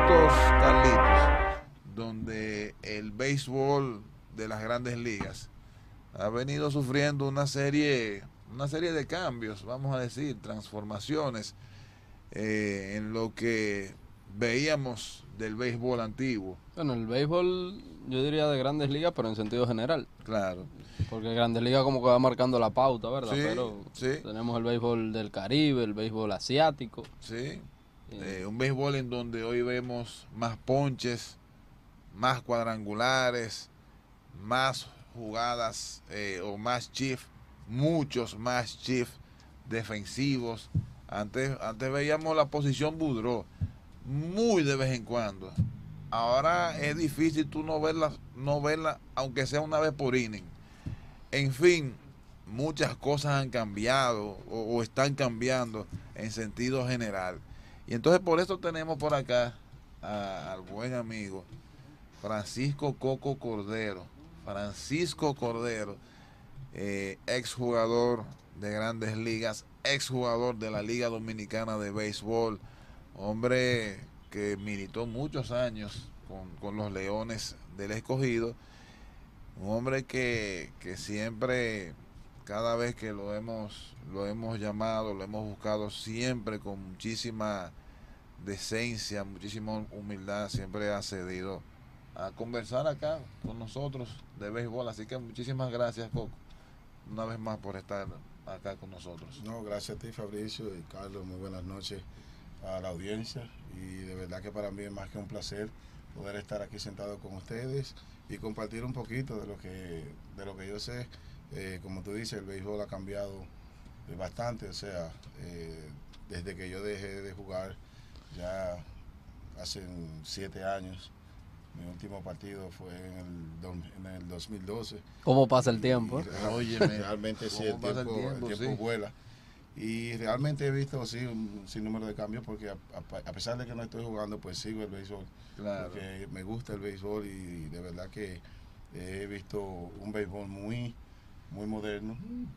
momentos, Carlitos, donde el béisbol de las grandes ligas ha venido sufriendo una serie de cambios, vamos a decir, transformaciones en lo que veíamos del béisbol antiguo. Bueno, el béisbol yo diría de grandes ligas, pero en sentido general. Claro. Porque grandes ligas como que va marcando la pauta, ¿verdad? Sí, Pero sí, tenemos el béisbol del Caribe, el béisbol asiático. sí. eh, Un béisbol en donde hoy vemos más ponches, más cuadrangulares, más jugadas o más chief, muchos más chief defensivos. Antes veíamos la posición Boudreau muy de vez en cuando. Ahora es difícil tú no verla, aunque sea una vez por inning. En fin, muchas cosas han cambiado o están cambiando en sentido general. Y entonces por eso tenemos por acá al buen amigo Francisco Coco Cordero. Francisco Cordero, exjugador de grandes ligas, exjugador de la Liga Dominicana de Béisbol, hombre que militó muchos años con los Leones del Escogido, un hombre que siempre, cada vez que lo hemos llamado, lo hemos buscado, siempre con muchísima decencia, muchísima humildad, siempre ha cedido a conversar acá con nosotros de béisbol. Así que muchísimas gracias, Coco, una vez más por estar acá con nosotros. No, gracias a ti, Fabricio y Carlos. Muy buenas noches a la audiencia. Y de verdad que para mí es más que un placer poder estar aquí sentado con ustedes y compartir un poquito de lo que yo sé. Como tú dices, el béisbol ha cambiado bastante. O sea, desde que yo dejé de jugar ya hace 7 años. Mi último partido fue en el 2012. ¿Cómo pasa el tiempo? Óyeme, realmente sí, ¿cómo pasa el tiempo? sí. Vuela. Y realmente he visto sí un sinnúmero de cambios porque a pesar de que no estoy jugando, pues sigo el béisbol. Claro. Porque me gusta el béisbol y de verdad que he visto un béisbol muy, muy moderno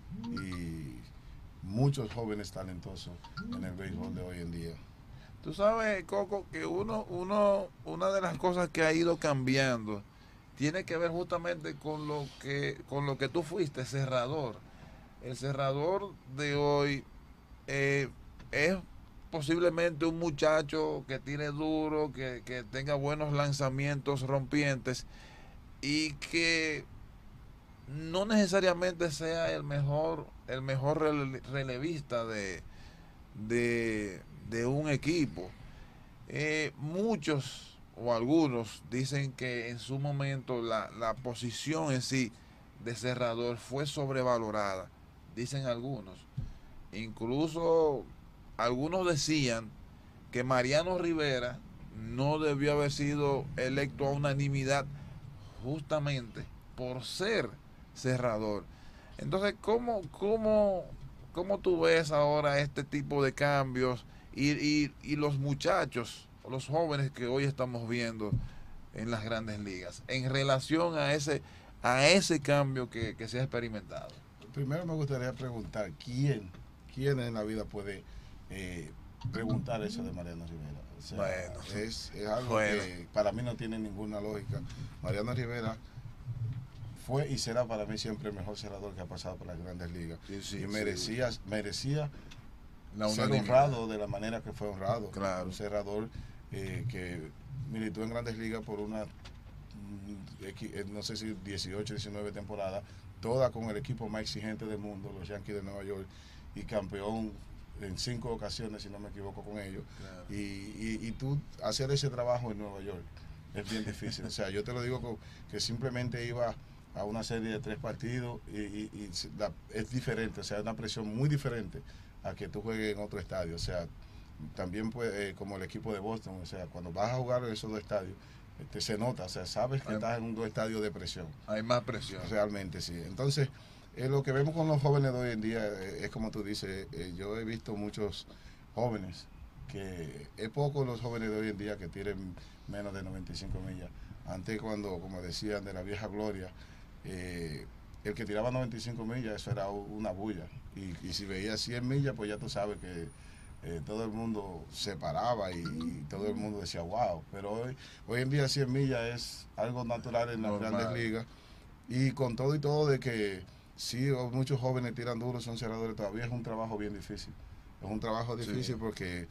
y muchos jóvenes talentosos en el béisbol de hoy en día. Tú sabes, Coco, que una de las cosas que ha ido cambiando tiene que ver justamente con lo que tú fuiste, cerrador. El cerrador de hoy es posiblemente un muchacho que tire duro, que tenga buenos lanzamientos rompientes y que no necesariamente sea el mejor relevista de un equipo. Muchos o algunos dicen que en su momento la posición en sí de cerrador fue sobrevalorada, dicen algunos. Incluso algunos decían que Mariano Rivera no debió haber sido electo a unanimidad justamente por ser cerrador. Entonces, ¿cómo tú ves ahora este tipo de cambios y los muchachos, los jóvenes que hoy estamos viendo en las grandes ligas, en relación a ese cambio que se ha experimentado? Primero me gustaría preguntar, ¿quién en la vida puede preguntar eso de Mariano Rivera? O sea, Bueno, es algo bueno, que para mí no tiene ninguna lógica. Mariano Rivera fue y será para mí siempre el mejor cerrador que ha pasado por las grandes ligas. sí, y merecía la ser unanimidad. honrado de la manera que fue honrado. Claro. Un cerrador que militó en grandes ligas por no sé si 18, 19 temporadas, toda con el equipo más exigente del mundo, los Yankees de Nueva York, y campeón en 5 ocasiones, si no me equivoco, con ellos. Claro. Y tú hacer ese trabajo en Nueva York es bien difícil. O sea, yo te lo digo que simplemente iba a una serie de 3 partidos es diferente, o sea, es una presión muy diferente a que tú juegues en otro estadio. O sea, también como el equipo de Boston, o sea, cuando vas a jugar en esos 2 estadios, se nota, o sea, sabes que estás en un 2 estadios de presión. Hay más presión. Realmente, sí. Entonces, lo que vemos con los jóvenes de hoy en día es como tú dices, yo he visto muchos jóvenes que es poco los jóvenes de hoy en día que tienen menos de 95 millas. Antes, cuando, como decían, de la vieja gloria, el que tiraba 95 millas, eso era una bulla. Y si veía 100 millas, pues ya tú sabes que todo el mundo se paraba y todo el mundo decía wow, pero hoy en día 100 millas es algo natural en las grandes ligas, y con todo y todo de que sí, muchos jóvenes tiran duro, son cerradores, todavía es un trabajo bien difícil, es un trabajo difícil porque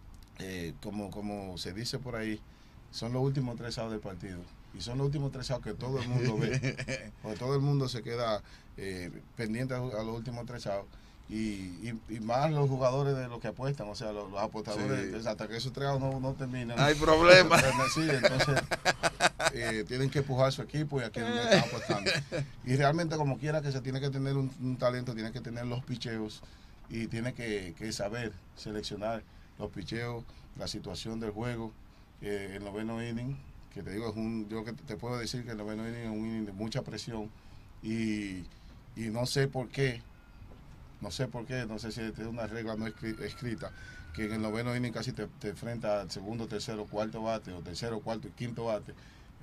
como se dice por ahí, son los últimos 3 outs del partido, y son los últimos 3 outs que todo el mundo ve, porque todo el mundo se queda pendiente a los últimos 3 outs. Y más los jugadores de los que apuestan, o sea, los apostadores, hasta que esos 3 outs no terminan. Hay problemas. Sí, entonces tienen que empujar a su equipo y a quien están apostando. Y realmente, como quiera que se tiene que tener un talento, tiene que tener los picheos y tiene que saber seleccionar los picheos, la situación del juego. El noveno inning, que te digo, yo que te puedo decir que el noveno inning es un inning de mucha presión y no sé por qué. No sé si es una regla no escrita, que en el noveno inning casi te enfrenta al segundo, tercero, cuarto bate, o tercero, cuarto y quinto bate,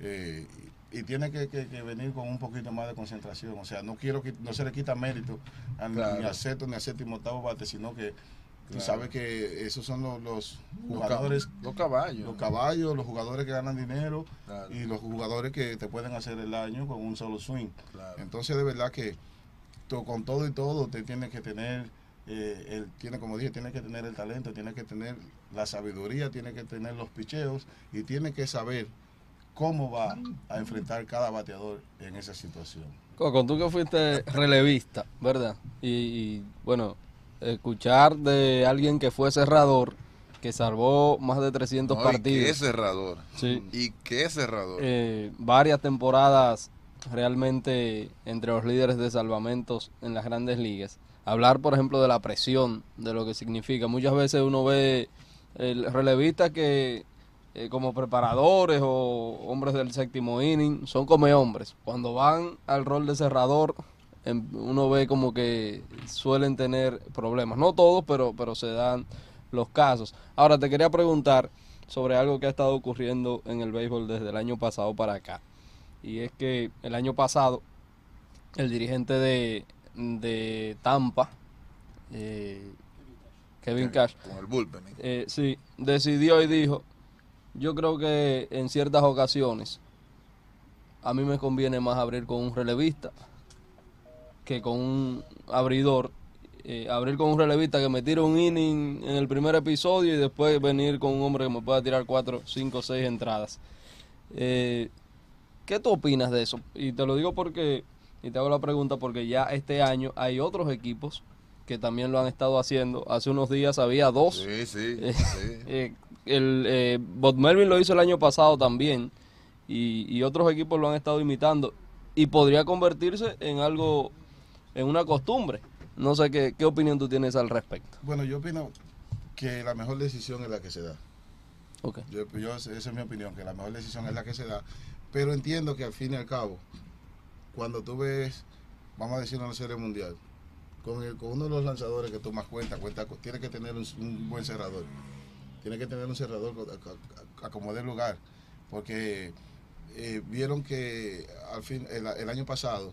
y tiene que venir con un poquito más de concentración. O sea, no se le quita mérito ni al sexto ni al séptimo, octavo bate, sino que tú sabes que esos son los jugadores, los caballos, los jugadores que ganan dinero, y los jugadores que te pueden hacer el daño con un solo swing. Entonces, de verdad que con todo y todo, usted tiene que tener, como dije, tiene que tener el talento, tiene que tener la sabiduría, tiene que tener los picheos y tiene que saber cómo va a enfrentar cada bateador en esa situación. Coco, tú que fuiste relevista, ¿verdad? Y bueno, escuchar de alguien que fue cerrador, que salvó más de 300 partidos. ¿Y qué cerrador? Sí. ¿Y qué cerrador? Varias temporadas realmente entre los líderes de salvamentos en las grandes ligas. Hablar, por ejemplo, de la presión, de lo que significa. Muchas veces uno ve relevistas que como preparadores o hombres del séptimo inning son como hombres. Cuando van al rol de cerrador, uno ve como que suelen tener problemas. No todos, pero se dan los casos. Ahora te quería preguntar sobre algo que ha estado ocurriendo en el béisbol desde el año pasado para acá. Y es que el año pasado el dirigente de Tampa, Kevin Cash, con el bullpen, sí, decidió y dijo, yo creo que en ciertas ocasiones a mí me conviene más abrir con un relevista que con un abridor. Abrir con un relevista que me tire un inning en el primer episodio y después venir con un hombre que me pueda tirar 4, 5, 6 entradas. ¿Qué tú opinas de eso? Y te lo digo porque, y te hago la pregunta porque ya este año hay otros equipos que también lo han estado haciendo. Hace unos días había 2. Sí. Bob Melvin lo hizo el año pasado también y otros equipos lo han estado imitando y podría convertirse en algo, en una costumbre. No sé qué opinión tú tienes al respecto. Bueno, yo opino que la mejor decisión es la que se da. Okay. Esa es mi opinión, que la mejor decisión es la que se da. Pero entiendo que al fin y al cabo, cuando tú ves, vamos a decir, una serie mundial, con uno de los lanzadores que tú más cuentas, tiene que tener un buen cerrador. Tiene que tener un cerrador a como dé lugar. Porque vieron que al fin, el año pasado,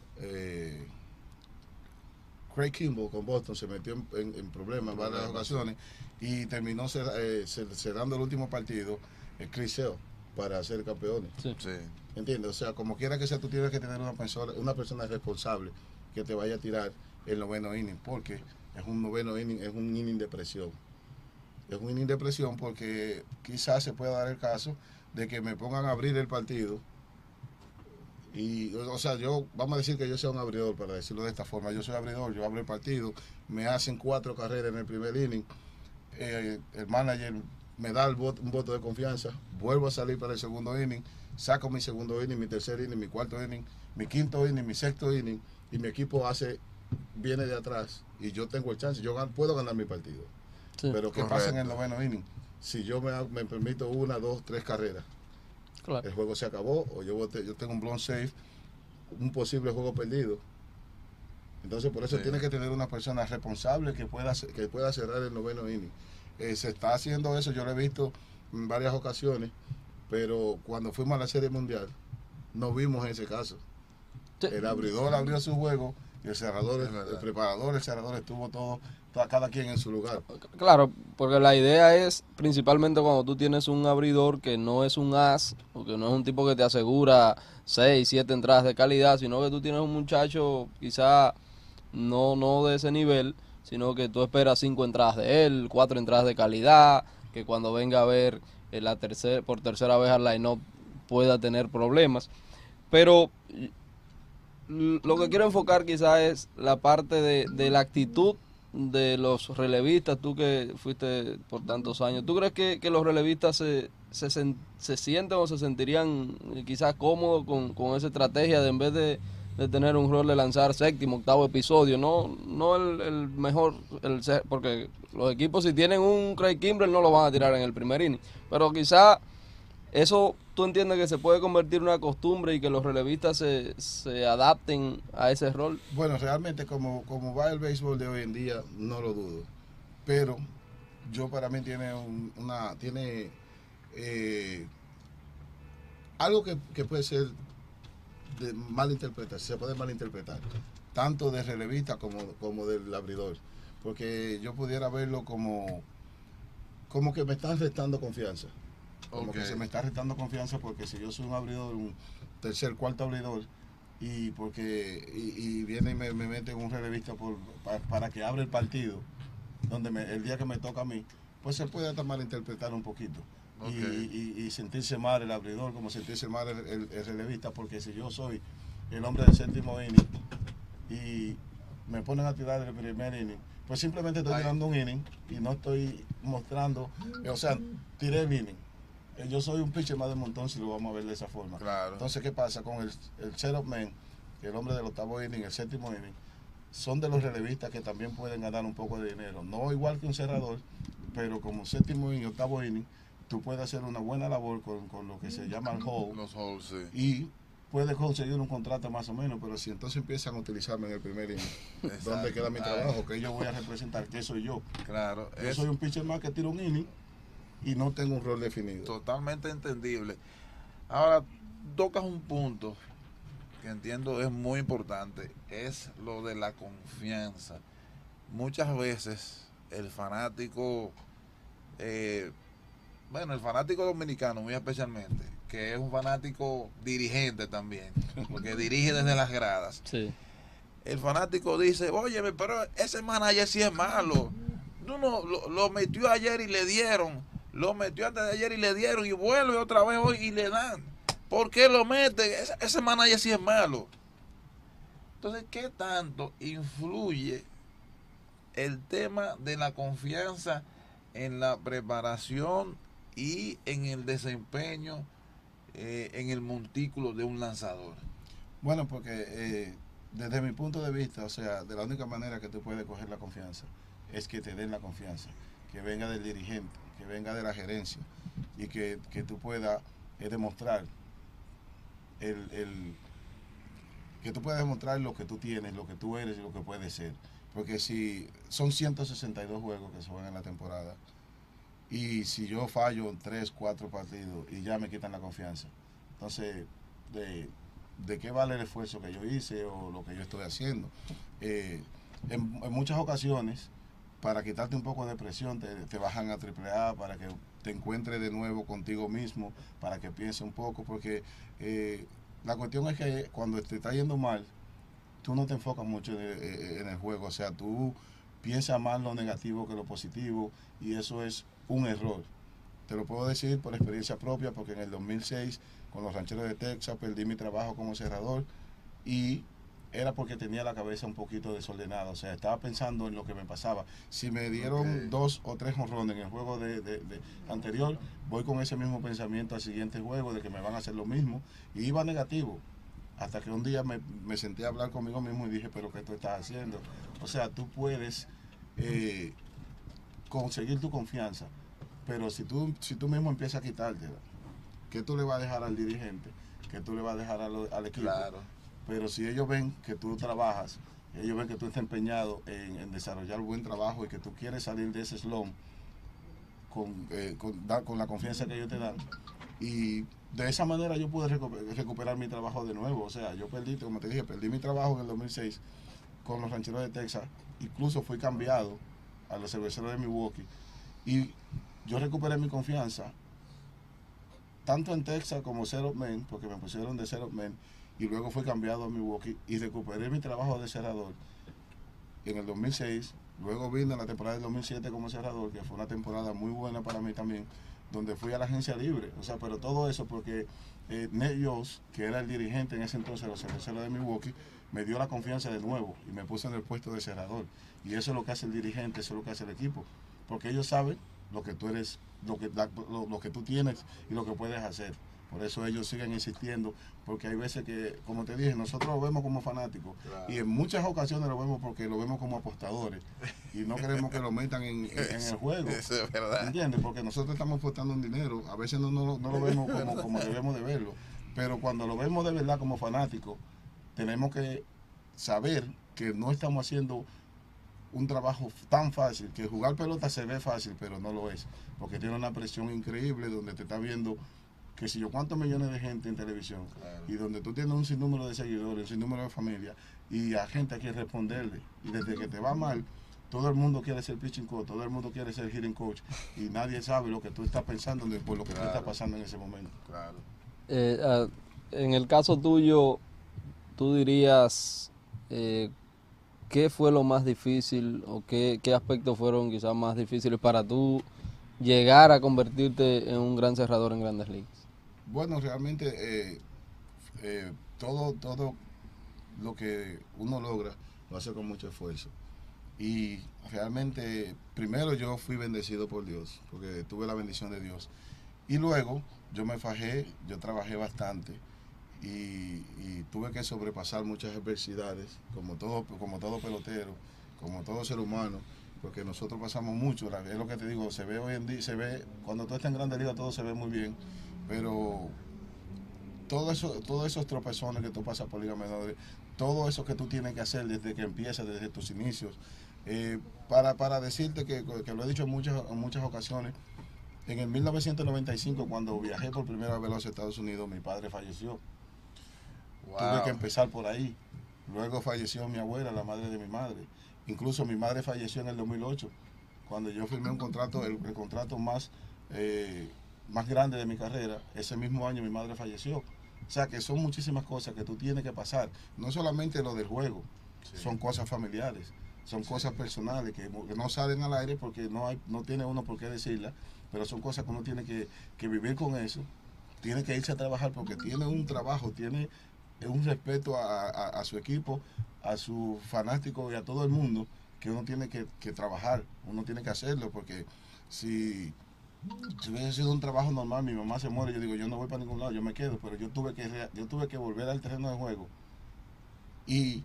Craig Kimbrel con Boston se metió en problemas en varias ocasiones y terminó cerrando el último partido Chris Sale para ser campeones. Sí. ¿Entiendes? O sea, como quiera que sea, tú tienes que tener una persona responsable que te vaya a tirar el noveno inning, porque es un noveno inning, es un inning de presión. Es un inning de presión porque quizás se pueda dar el caso de que me pongan a abrir el partido. Y, o sea, vamos a decir que yo sea un abridor, para decirlo de esta forma. Yo soy abridor, yo abro el partido, me hacen 4 carreras en el primer inning, el manager me da un voto de confianza, vuelvo a salir para el segundo inning, saco mi segundo inning, mi tercer inning, mi cuarto inning, mi quinto inning, mi sexto inning, y mi equipo viene de atrás, y yo tengo el chance, yo puedo ganar mi partido. Sí, pero ¿qué pasa en el noveno inning? Si yo me permito 1, 2, 3 carreras, claro, el juego se acabó, o yo tengo un blown safe, un posible juego perdido. Entonces, por eso tiene que tener una persona responsable que pueda cerrar el noveno inning. Se está haciendo eso, yo lo he visto en varias ocasiones, pero cuando fuimos a la Serie Mundial, no vimos ese caso. Sí. El abridor abrió su juego el cerrador, el preparador, el cerrador estuvo cada quien en su lugar. Claro, porque la idea es principalmente cuando tú tienes un abridor que no es un as, o que no es un tipo que te asegura 6, 7 entradas de calidad, sino que tú tienes un muchacho quizá no de ese nivel, sino que tú esperas 5 entradas de él, 4 entradas de calidad, que cuando venga a ver por tercera vez al line-up pueda tener problemas. Pero lo que quiero enfocar quizás es la parte de la actitud de los relevistas, tú que fuiste por tantos años. ¿Tú crees que los relevistas se sienten o se sentirían quizás cómodos con esa estrategia de en vez de tener un rol de lanzar séptimo, octavo episodio? No el mejor, porque los equipos si tienen un Craig Kimbrel no lo van a tirar en el primer inning, pero quizás eso tú entiendes que se puede convertir en una costumbre y que los relevistas se adapten a ese rol. Bueno, realmente como va el béisbol de hoy en día, no lo dudo. Pero para mí tiene algo que puede ser de malinterpretar, se puede malinterpretar, tanto de relevista como del abridor. Porque yo pudiera verlo como que me están restando confianza. Como que se me está restando confianza porque si yo soy un abridor, un tercer, cuarto abridor, y viene y me mete un relevista para que abra el partido, el día que me toca a mí, pues se puede hasta malinterpretar un poquito. Y sentirse mal el abridor, como sentirse mal el relevista, porque si yo soy el hombre del séptimo inning y me ponen a tirar el primer inning, pues simplemente estoy tirando un inning y no estoy mostrando, o sea, tiré el inning. Yo soy un pitcher más de montón si lo vamos a ver de esa forma. Claro. Entonces, ¿qué pasa? Con el setup man, el hombre del octavo inning, el séptimo inning, son de los relevistas que también pueden ganar un poco de dinero. No igual que un cerrador, pero como séptimo inning, octavo inning, tú puedes hacer una buena labor con lo que se llama el hold. Los holds, sí. Y puedes conseguir un contrato más o menos, pero si entonces empiezan a utilizarme en el primer inning, ¿dónde queda mi trabajo? Que yo voy a representar, ¿qué soy yo? Claro. Yo soy un pitcher más que tiro un inning y no tengo un rol definido. Totalmente entendible. Ahora, tocas un punto que entiendo es muy importante, es lo de la confianza. Muchas veces el fanático, el fanático dominicano muy especialmente, que es un fanático dirigente también, porque dirige desde las gradas. Sí. El fanático dice, óyeme, pero ese manager sí es malo. No, lo metió ayer y le dieron. Lo metió antes de ayer y le dieron. Y vuelve otra vez hoy y le dan. ¿Por qué lo mete? Ese manager sí es malo. Entonces, ¿qué tanto influye el tema de la confianza en la preparación y en el desempeño en el montículo de un lanzador? Bueno, porque desde mi punto de vista, o sea, de la única manera que tú puedes coger la confianza es que te den la confianza, que venga del dirigente, que venga de la gerencia y que tú puedas demostrar que tú puedas demostrar lo que tú tienes, lo que tú eres y lo que puedes ser. Porque si son 162 juegos que se van en la temporada y si yo fallo 3, 4 partidos y ya me quitan la confianza, entonces ¿de qué vale el esfuerzo que yo hice o lo que yo estoy haciendo? En muchas ocasiones, para quitarte un poco de presión, te bajan a AAA para que te encuentres de nuevo contigo mismo, para que pienses un poco, porque la cuestión es que cuando te está yendo mal, tú no te enfocas mucho en el juego, o sea, tú piensas más lo negativo que lo positivo y eso es un error. Te lo puedo decir por experiencia propia, porque en el 2006 con los Rancheros de Texas perdí mi trabajo como cerrador y era porque tenía la cabeza un poquito desordenada, o sea, estaba pensando en lo que me pasaba. Si me dieron 2 o 3 jonrones en el juego de anterior, voy con ese mismo pensamiento al siguiente juego de que me van a hacer lo mismo y iba negativo. Hasta que un día me senté a hablar conmigo mismo y dije, pero ¿qué tú estás haciendo? O sea, tú puedes conseguir tu confianza, pero si tú mismo empiezas a quitártela, ¿qué tú le vas a dejar al dirigente? ¿Qué tú le vas a dejar al equipo? Claro. Pero si ellos ven que tú trabajas, ellos ven que tú estás empeñado en desarrollar buen trabajo y que tú quieres salir de ese slump con la confianza que ellos te dan, y de esa manera yo pude recuperar mi trabajo de nuevo. O sea, yo perdí, como te dije, perdí mi trabajo en el 2006 con los Rancheros de Texas, incluso fui cambiado a los Cerveceros de Milwaukee y yo recuperé mi confianza tanto en Texas como Zero Man, porque me pusieron de Zero Man y luego fui cambiado a Milwaukee y recuperé mi trabajo de cerrador en el 2006. Luego vine a la temporada del 2007 como cerrador, que fue una temporada muy buena para mí también, donde fui a la agencia libre. O sea, pero todo eso porque Ned Yost, que era el dirigente en ese entonces de los Cerveceros de Milwaukee, me dio la confianza de nuevo y me puso en el puesto de cerrador. Y eso es lo que hace el dirigente, eso es lo que hace el equipo. Porque ellos saben lo que tú eres, lo que tú tienes y lo que puedes hacer. Por eso ellos siguen insistiendo, porque hay veces que, como te dije, nosotros lo vemos como fanáticos, claro, y en muchas ocasiones lo vemos porque lo vemos como apostadores y no queremos que lo metan en el juego. Eso es verdad. ¿Entiendes? Porque nosotros estamos apostando un dinero, a veces no lo vemos como debemos de verlo, pero cuando lo vemos de verdad como fanáticos, tenemos que saber que no estamos haciendo un trabajo tan fácil, que jugar pelota se ve fácil, pero no lo es, porque tiene una presión increíble donde te está viendo que si yo cuántos millones de gente en televisión, claro, y donde tú tienes un sinnúmero de seguidores, un sinnúmero de familia y a gente a quien responderle, y desde que te va mal, todo el mundo quiere ser pitching coach, todo el mundo quiere ser hitting coach y nadie sabe lo que tú estás pensando ni por lo que, claro, tú estás pasando en ese momento. Claro. En el caso tuyo, tú dirías ¿qué fue lo más difícil o qué aspectos fueron quizás más difíciles para tú llegar a convertirte en un gran cerrador en Grandes Ligas? Bueno, realmente todo lo que uno logra lo hace con mucho esfuerzo. Y realmente, primero yo fui bendecido por Dios, porque tuve la bendición de Dios. Y luego yo me fajé, yo trabajé bastante y tuve que sobrepasar muchas adversidades, como todo pelotero, como todo ser humano, porque nosotros pasamos mucho, es lo que te digo, se ve hoy en día, cuando tú estás en Grandes Ligas todo se ve muy bien, pero todos esos tropezones que tú pasas por Liga Menores, todo eso que tú tienes que hacer desde que empiezas, desde tus inicios, para decirte que lo he dicho en muchas ocasiones, en el 1995, cuando viajé por primera vez a los Estados Unidos, mi padre falleció. Wow. Tuve que empezar por ahí. Luego falleció mi abuela, la madre de mi madre. Incluso mi madre falleció en el 2008, cuando yo firmé un contrato, el contrato más grande de mi carrera. Ese mismo año mi madre falleció. O sea que son muchísimas cosas que tú tienes que pasar. No solamente lo del juego, sí, son cosas familiares, son, sí, cosas personales que no salen al aire porque no tiene uno por qué decirlas, pero son cosas que uno tiene que vivir con eso. Tiene que irse a trabajar porque tiene un trabajo, tiene un respeto a su equipo, a sus fanáticos y a todo el mundo, que uno tiene que trabajar, uno tiene que hacerlo, porque si hubiese sido un trabajo normal, mi mamá se muere, yo digo, yo no voy para ningún lado, yo me quedo, pero yo tuve que volver al terreno de juego y,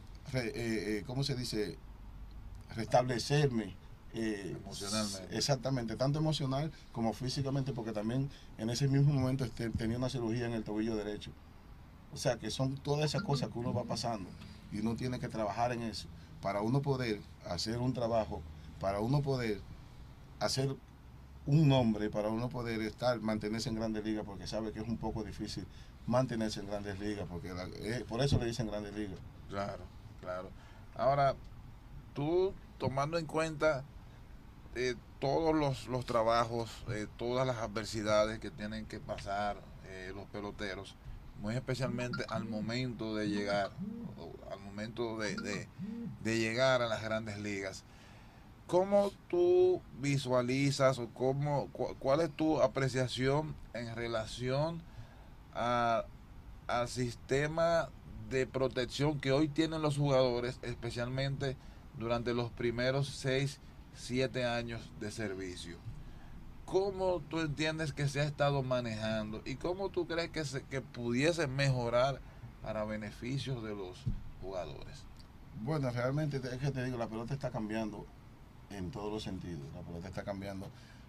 ¿cómo se dice? Restablecerme. Emocionalmente. Exactamente, tanto emocional como físicamente, porque también en ese mismo momento tenía una cirugía en el tobillo derecho. O sea que son todas esas cosas que uno va pasando y uno tiene que trabajar en eso para uno poder hacer un trabajo, para uno poder hacer un nombre, para uno poder mantenerse en Grandes Ligas, porque sabe que es un poco difícil mantenerse en Grandes Ligas, porque por eso le dicen Grandes Ligas. Claro, claro. Ahora, tú tomando en cuenta todos los trabajos, todas las adversidades que tienen que pasar los peloteros, muy especialmente al momento de llegar, al momento de llegar a las Grandes Ligas, ¿cómo tú visualizas o cuál es tu apreciación en relación al sistema de protección que hoy tienen los jugadores, especialmente durante los primeros 6-7 años de servicio? ¿Cómo tú entiendes que se ha estado manejando y cómo tú crees que pudiese mejorar para beneficios de los jugadores? Bueno, realmente es que te digo, la pelota está cambiando en todos los sentidos. La pelota está cambiando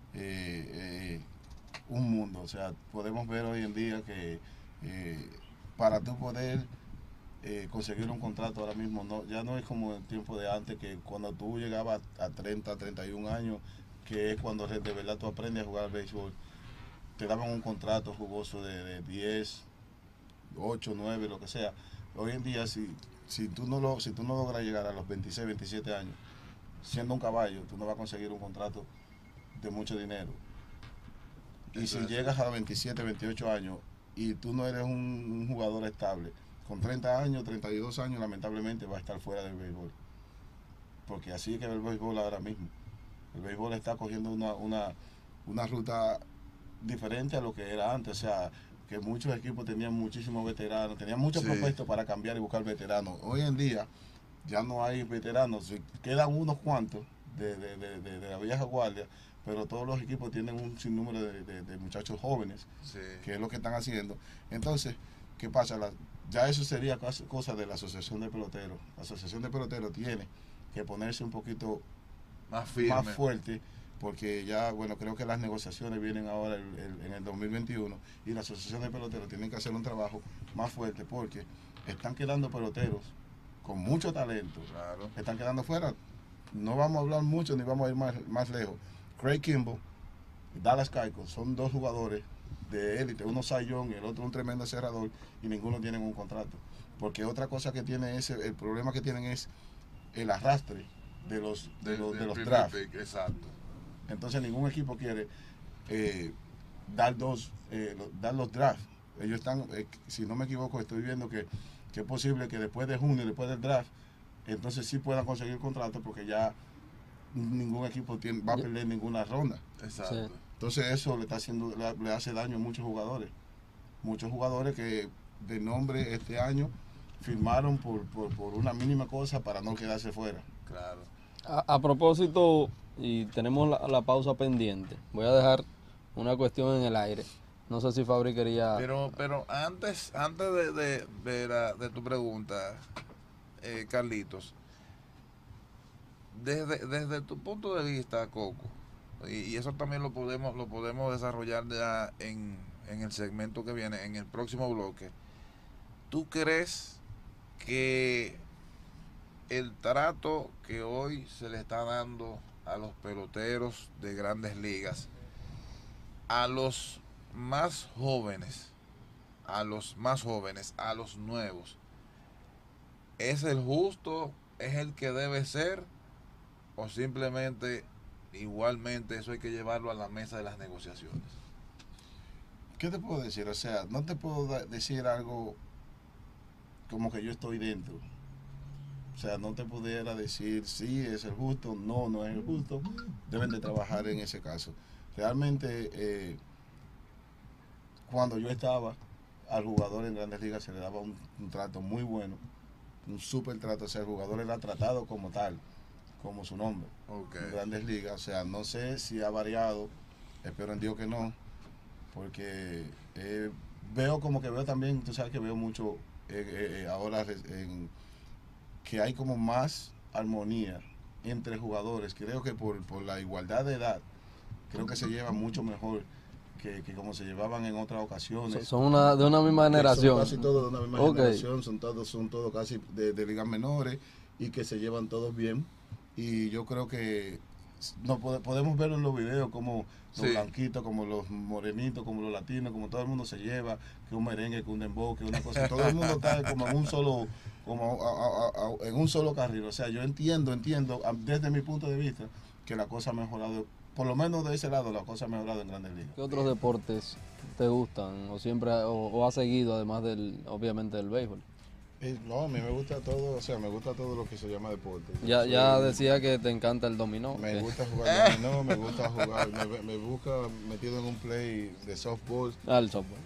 un mundo. O sea, podemos ver hoy en día que para tú poder conseguir un contrato ahora mismo, ya no es como el tiempo de antes, que cuando tú llegabas a 30, 31 años, que es cuando de verdad tú aprendes a jugar al béisbol, te daban un contrato jugoso de 10, 8, 9, lo que sea. Hoy en día, si si tú no logras llegar a los 26, 27 años, siendo un caballo, tú no vas a conseguir un contrato de mucho dinero. Y si llegas a 27, 28 años y tú no eres un jugador estable, con 30 años, 32 años, lamentablemente va a estar fuera del béisbol. Porque así es que el béisbol ahora mismo. El béisbol está cogiendo una ruta diferente a lo que era antes. O sea, que muchos equipos tenían muchísimos veteranos, tenían muchos propuestos para cambiar y buscar veteranos. Hoy en día ya no hay veteranos, quedan unos cuantos de la vieja guardia, pero todos los equipos tienen un sinnúmero de muchachos jóvenes, que es lo que están haciendo. Entonces, ¿qué pasa? Ya eso sería cosa de la Asociación de Peloteros. La Asociación de Peloteros tiene que ponerse un poquito más firme, más fuerte, porque ya, bueno, creo que las negociaciones vienen ahora en el 2021 y la Asociación de Peloteros tiene que hacer un trabajo más fuerte, porque están quedando peloteros con mucho talento, claro, están quedando fuera. No vamos a hablar mucho ni vamos a ir más lejos. Craig Kimbrel y Dallas Keuchel son dos jugadores de élite, uno Cy Young y el otro un tremendo cerrador, y ninguno tiene un contrato, porque otra cosa que tiene el problema que tienen es el arrastre de los drafts. Exacto. Entonces ningún equipo quiere dar los drafts. Ellos están, si no me equivoco, estoy viendo que es posible que después de junio, después del draft, entonces sí puedan conseguir contrato, porque ya ningún equipo va a perder ninguna ronda. Exacto. Sí. Entonces eso le hace daño a muchos jugadores. Muchos jugadores que de nombre este año firmaron por una mínima cosa para no quedarse fuera. Claro. A propósito, y tenemos la pausa pendiente, voy a dejar una cuestión en el aire. No sé si Fabri quería... Pero antes de tu pregunta, Carlitos, desde tu punto de vista, Coco, y eso también lo podemos desarrollar ya en el segmento que viene, en el próximo bloque, ¿tú crees que el trato que hoy se le está dando a los peloteros de Grandes Ligas, a los más jóvenes, a los nuevos, es el justo, es el que debe ser, o simplemente igualmente eso hay que llevarlo a la mesa de las negociaciones? ¿Qué te puedo decir? O sea, no te puedo decir algo como que yo estoy dentro. O sea, no te pudiera decir sí, es el justo, no es el justo. Deben de trabajar en ese caso. Realmente, cuando yo estaba, al jugador en Grandes Ligas se le daba un trato muy bueno, un súper trato. O sea, el jugador era tratado como tal, como su nombre, en Grandes Ligas. O sea, no sé si ha variado, espero en Dios que no, porque veo también, tú sabes que veo mucho ahora que hay como más armonía entre jugadores. Creo que por la igualdad de edad, creo que se lleva mucho mejor que como se llevaban en otras ocasiones. Son de una misma generación. Son casi todos de una misma generación, son todos casi de ligas menores, y que se llevan todos bien. Y yo creo que no podemos ver en los videos como los blanquitos, como los morenitos, como los latinos, como todo el mundo se lleva, que un merengue, que un dembow, que una cosa. Todo el mundo está como en un solo, en un solo carril. O sea, yo entiendo desde mi punto de vista que la cosa ha mejorado, por lo menos de ese lado la cosa ha mejorado en Grandes Ligas. ¿Qué otros deportes te gustan o siempre o has seguido, además obviamente del béisbol? No, a mí me gusta todo, o sea, me gusta todo lo que se llama deporte. Ya decía que te encanta el dominó. Me gusta jugar dominó, me gusta jugar, me busca metido en un play de softball. El softball.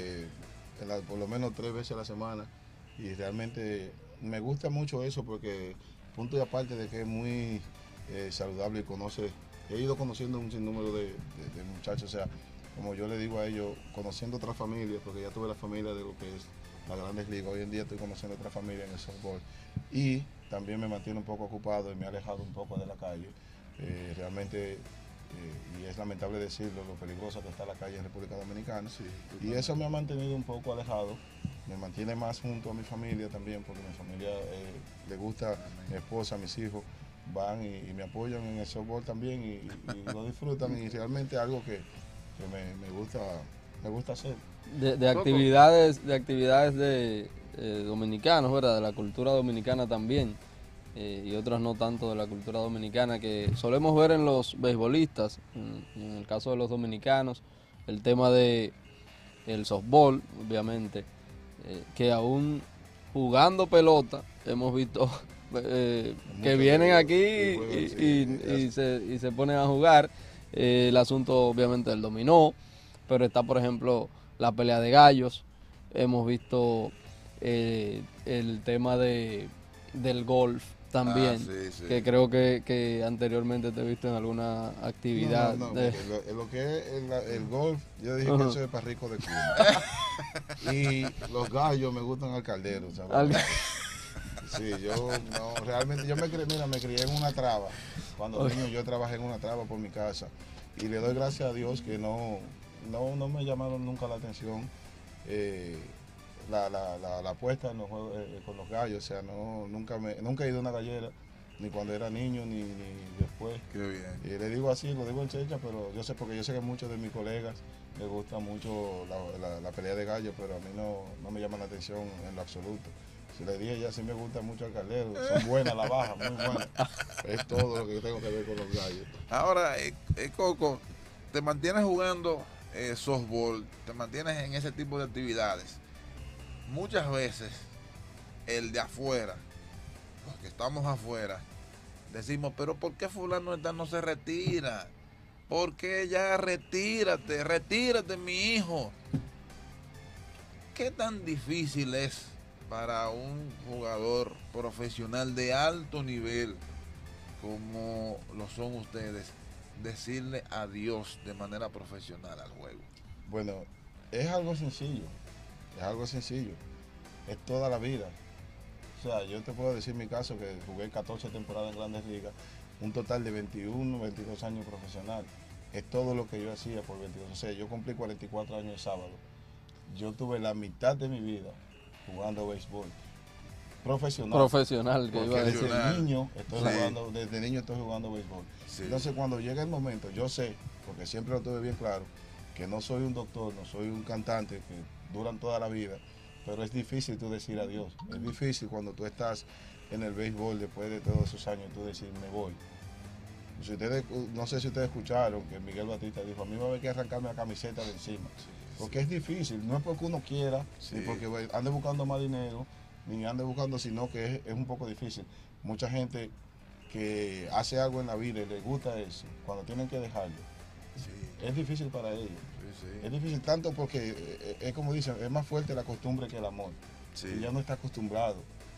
Por lo menos 3 veces a la semana, y realmente me gusta mucho eso, porque punto y aparte de que es muy saludable y he ido conociendo un sinnúmero de muchachos. O sea, como yo le digo a ellos, conociendo otras familias, porque ya tuve la familia de lo que es las Grandes Ligas. Hoy en día estoy conociendo otra familia en el softball, y también me mantiene un poco ocupado y me ha alejado un poco de la calle. Realmente, y es lamentable decirlo, lo peligrosa que está la calle en República Dominicana, y eso me ha mantenido un poco alejado. Me mantiene más junto a mi familia también, porque mi familia le gusta, mi esposa, mis hijos van y me apoyan en el softball también, y lo disfrutan, y realmente algo que me gusta hacer. De actividades dominicanos, ¿verdad? De la cultura dominicana también, y otros no tanto de la cultura dominicana, que solemos ver en los beisbolistas, en el caso de los dominicanos, el tema de el softball, obviamente, que aún jugando pelota hemos visto que vienen aquí y se ponen a jugar. El asunto obviamente del dominó, pero está por ejemplo la pelea de gallos, hemos visto el tema del golf también, sí. que creo que anteriormente te he visto en alguna actividad. No, lo que es el golf, yo dije que eso es para rico de cuna. Y los gallos me gustan al caldero, ¿sabes? Sí, yo no, realmente yo me crié en una traba. Cuando niño yo trabajé en una traba por mi casa y le doy gracias a Dios que no me llamaron nunca la atención la apuesta en los juegos, con los gallos. O sea, nunca he ido a una gallera, ni cuando era niño, ni después. Qué bien. Y le digo así, lo digo en checha, pero yo sé, porque yo sé que muchos de mis colegas les gusta mucho la pelea de gallos, pero a mí no me llama la atención en lo absoluto. Si le dije ya, sí me gusta mucho el caldero, son buenas las bajas, muy buenas. Es todo lo que tengo que ver con los gallos. Ahora, Coco, te mantienes jugando softball, te mantienes en ese tipo de actividades. Muchas veces el de afuera, los que estamos afuera, decimos, pero ¿por qué fulano no se retira? ¿Por qué ya retírate mi hijo? ¿Qué tan difícil es para un jugador profesional de alto nivel como lo son ustedes decirle adiós de manera profesional al juego? Bueno, es algo sencillo, es toda la vida. O sea, yo te puedo decir mi caso, que jugué 14 temporadas en Grandes Ligas, un total de 21, 22 años profesional. Es todo lo que yo hacía por 22. O sea, yo cumplí 44 años el sábado. Yo tuve la mitad de mi vida jugando béisbol. Profesional, que iba a decir. Desde niño estoy jugando béisbol. Sí. Entonces, cuando llega el momento, yo sé, porque siempre lo tuve bien claro, que no soy un doctor, no soy un cantante, que duran toda la vida, pero es difícil tú decir adiós. Es difícil cuando tú estás en el béisbol después de todos esos años, tú decir, me voy. No sé si ustedes escucharon que Miguel Batista dijo, a mí me va a haber que arrancarme la camiseta de encima. Porque es difícil, no es porque uno quiera, ni porque ande buscando más dinero, ni ande buscando, sino que es un poco difícil. Mucha gente que hace algo en la vida y le gusta eso, cuando tienen que dejarlo, es difícil para ellos. Es difícil tanto porque es como dicen, es más fuerte la costumbre que el amor. Y ya no está acostumbrado.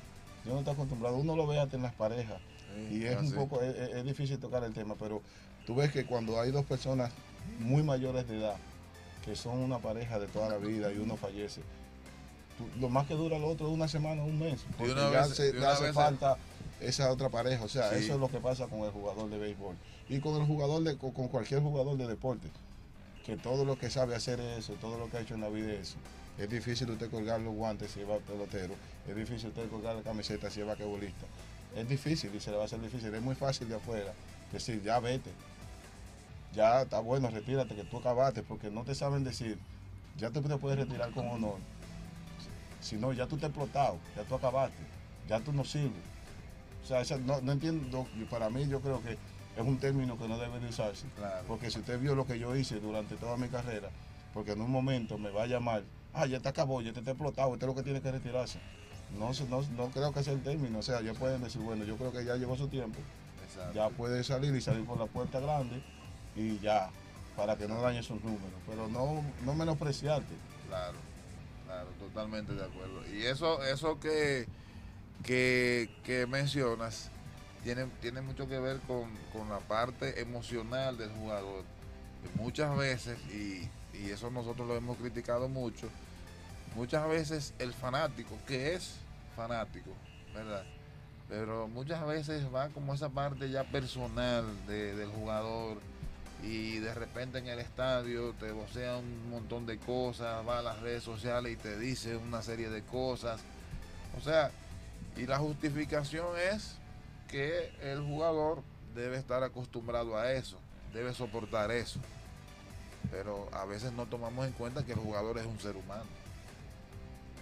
Uno lo ve hasta en las parejas. Y es un poco, es difícil tocar el tema, pero tú ves que cuando hay dos personas muy mayores de edad, que son una pareja de toda la vida y uno fallece, lo más que dura lo otro es una semana, un mes, porque ya hace falta esa otra pareja. O sea, eso es lo que pasa con el jugador de béisbol y con el jugador con cualquier jugador de deporte, que todo lo que sabe hacer eso, todo lo que ha hecho en la vida es eso. Es difícil usted colgar los guantes si va pelotero, es difícil usted colgar la camiseta si va basquetbolista. Es difícil y se le va a hacer difícil. Es muy fácil de afuera decir, ya vete, ya está bueno, retírate, que tú acabaste, porque no te saben decir, ya te puedes retirar con honor. Si no, ya tú te has explotado, ya tú acabaste, ya tú no sirves. O sea, no entiendo, para mí yo creo que es un término que no debe de usarse. Claro. Porque si usted vio lo que yo hice durante toda mi carrera, porque en un momento me va a llamar, ya te acabó, ya te has explotado, usted es lo que tiene que retirarse. No creo que sea el término. O sea, ya pueden decir, bueno, yo creo que ya llegó su tiempo. Exacto. Ya puede salir por la puerta grande y ya, para que no dañe sus números. Pero no menospreciarte. Claro, totalmente de acuerdo. Y eso que mencionas tiene mucho que ver con la parte emocional del jugador. Que muchas veces, y eso nosotros lo hemos criticado mucho, muchas veces el fanático, que es fanático, ¿verdad? Pero muchas veces va como esa parte ya personal del jugador, y de repente en el estadio te vocea un montón de cosas, va a las redes sociales y te dice una serie de cosas. O sea, y la justificación es que el jugador debe estar acostumbrado a eso, debe soportar eso. Pero a veces no tomamos en cuenta que el jugador es un ser humano.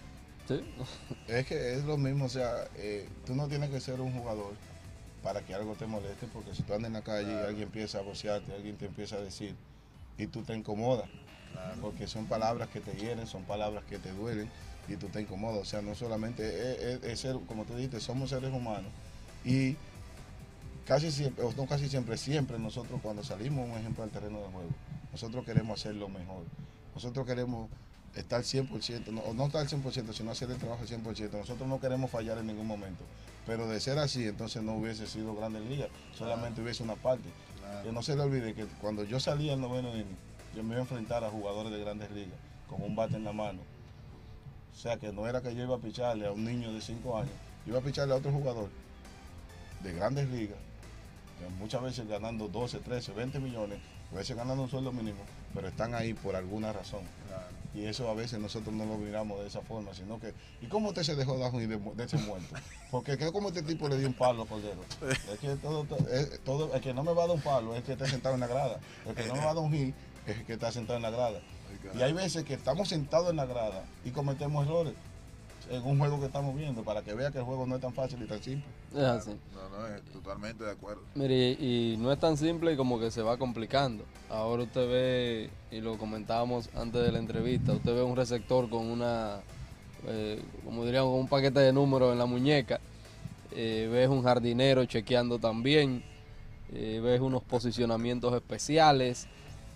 Sí. Es que es lo mismo, o sea, tú no tienes que ser un jugador para que algo te moleste, porque si tú andas en la calle y alguien empieza a vocearte, alguien te empieza a decir y tú te incomodas, porque son palabras que te hieren, son palabras que te duelen y tú te incomodas. O sea, no solamente es ser, como tú dijiste, somos seres humanos y casi siempre, o no casi siempre, siempre nosotros cuando salimos, un ejemplo, al terreno de juego, nosotros queremos hacer lo mejor. Nosotros queremos estar 100%, no estar al 100%, sino hacer el trabajo al 100%. Nosotros no queremos fallar en ningún momento. Pero de ser así, entonces no hubiese sido Grandes Ligas, solamente hubiese una parte. Que no se le olvide que cuando yo salía al noveno inning, yo me iba a enfrentar a jugadores de Grandes Ligas con un bate en la mano. O sea, que no era que yo iba a picharle a un niño de 5 años, yo iba a picharle a otro jugador de Grandes Ligas, muchas veces ganando 12, 13, 20 millones, a veces ganando un sueldo mínimo, pero están ahí por alguna razón. Claro. Y eso a veces nosotros no lo miramos de esa forma, sino que, ¿y cómo usted se dejó de ese muerto? Porque es como este tipo le dio un palo a Cordero. Es que el que no me va a dar un palo es el que está sentado en la grada. El que no me va a dar un hit es el que está sentado en la grada. Y hay veces que estamos sentados en la grada y cometemos errores en un juego que estamos viendo, para que vea que el juego no es tan fácil y tan simple. Es así. No, es totalmente de acuerdo. Mire, y no es tan simple y como que se va complicando. Ahora usted ve, y lo comentábamos antes de la entrevista, usted ve un receptor con una, como diríamos, con un paquete de números en la muñeca, ves un jardinero chequeando también, ves unos posicionamientos especiales,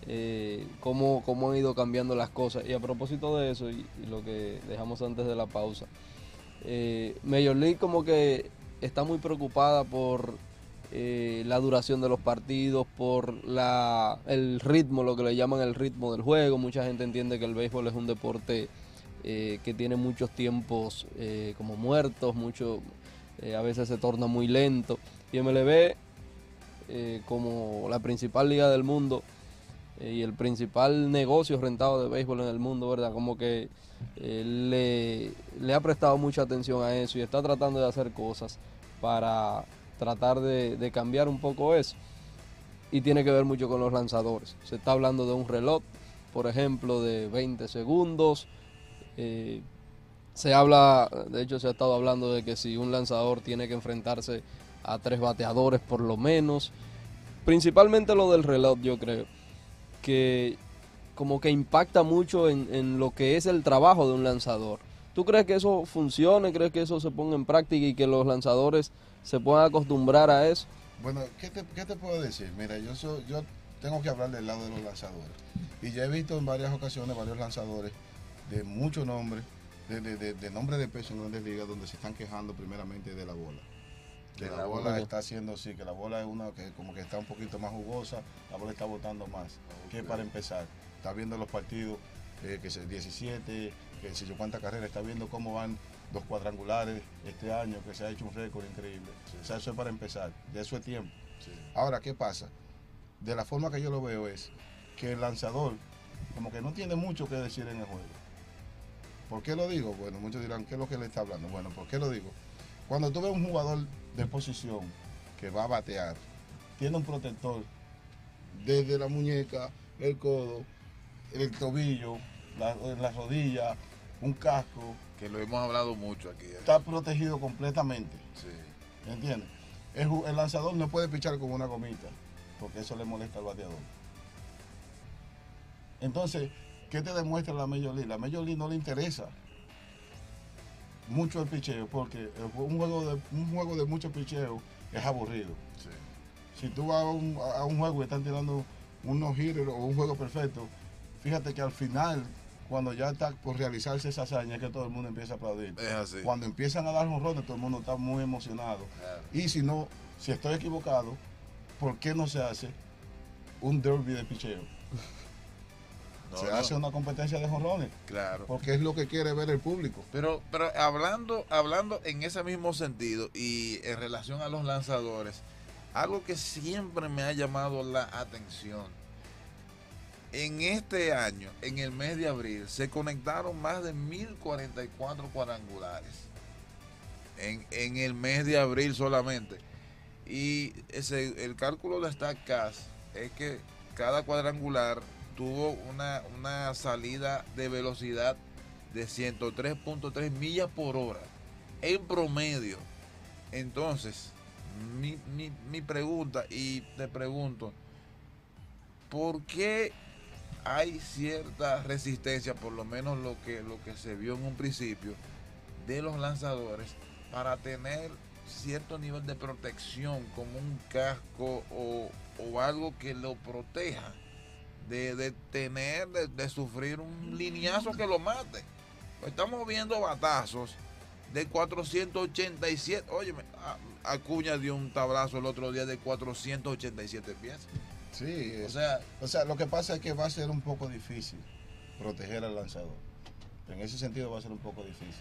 cómo han ido cambiando las cosas. Y a propósito de eso, y lo que dejamos antes de la pausa, Major League como que está muy preocupada por la duración de los partidos, por el ritmo, lo que le llaman el ritmo del juego. Mucha gente entiende que el béisbol es un deporte que tiene muchos tiempos como muertos, a veces se torna muy lento. Y MLB, como la principal liga del mundo, y el principal negocio rentado de béisbol en el mundo, ¿verdad? Como que le ha prestado mucha atención a eso y está tratando de hacer cosas para tratar de cambiar un poco eso. Y tiene que ver mucho con los lanzadores. Se está hablando de un reloj, por ejemplo, de 20 segundos. Se ha estado hablando de que si un lanzador tiene que enfrentarse a 3 bateadores por lo menos. Principalmente lo del reloj, yo creo que como que impacta mucho en lo que es el trabajo de un lanzador. ¿Tú crees que eso funcione? ¿Crees que eso se ponga en práctica y que los lanzadores se puedan acostumbrar a eso? Bueno, ¿qué te puedo decir? Mira, yo tengo que hablar del lado de los lanzadores. Y ya he visto en varias ocasiones varios lanzadores de mucho nombre, de nombre de peso en Grandes Ligas, donde se están quejando primeramente de la bola. Que la bola está haciendo así, que la bola es una que como que está un poquito más jugosa, la bola está botando más. Que para empezar, está viendo los partidos, que es 17, que si yo cuántas carreras, está viendo cómo van 2 cuadrangulares este año, que se ha hecho un récord increíble. Sí. O sea, eso es para empezar, de eso es tiempo. Sí. Ahora, ¿qué pasa? De la forma que yo lo veo es que el lanzador como que no tiene mucho que decir en el juego. ¿Por qué lo digo? Bueno, muchos dirán, ¿qué es lo que le está hablando? Bueno, ¿por qué lo digo? Cuando tú ves un jugador de posición que va a batear, tiene un protector desde la muñeca, el codo, el tobillo, la rodilla, un casco. Que lo hemos hablado mucho aquí. Está protegido completamente. Sí. ¿Entiendes? El lanzador no puede pichar con una gomita, porque eso le molesta al bateador. Entonces, ¿qué te demuestra la Major League? La Major League no le interesa mucho el picheo, porque un juego de mucho picheo es aburrido. Sí. Si tú vas a un juego y están tirando un no-hitter o un juego perfecto, fíjate que al final, cuando ya está por realizarse esa hazaña, es que todo el mundo empieza a aplaudir. Es así. Cuando empiezan a dar jonrones, todo el mundo está muy emocionado. Claro. Y si estoy equivocado, ¿por qué no se hace un derby de picheo? Se hace una competencia de jonrones. Claro. Porque es lo que quiere ver el público. Pero hablando en ese mismo sentido y en relación a los lanzadores, algo que siempre me ha llamado la atención. En este año, en el mes de abril, se conectaron más de 1044 cuadrangulares. En el mes de abril solamente. Y el cálculo de StatCast es que cada cuadrangular tuvo una salida de velocidad de 103.3 millas por hora en promedio. Entonces, mi pregunta, y te pregunto, ¿por qué hay cierta resistencia, por lo menos lo que se vio en un principio, de los lanzadores para tener cierto nivel de protección, como un casco o algo que lo proteja de sufrir un lineazo que lo mate? Pues estamos viendo batazos de 487. Oye, Acuña dio un tablazo el otro día de 487 pies. Sí, o sea, lo que pasa es que va a ser un poco difícil proteger al lanzador. En ese sentido va a ser un poco difícil.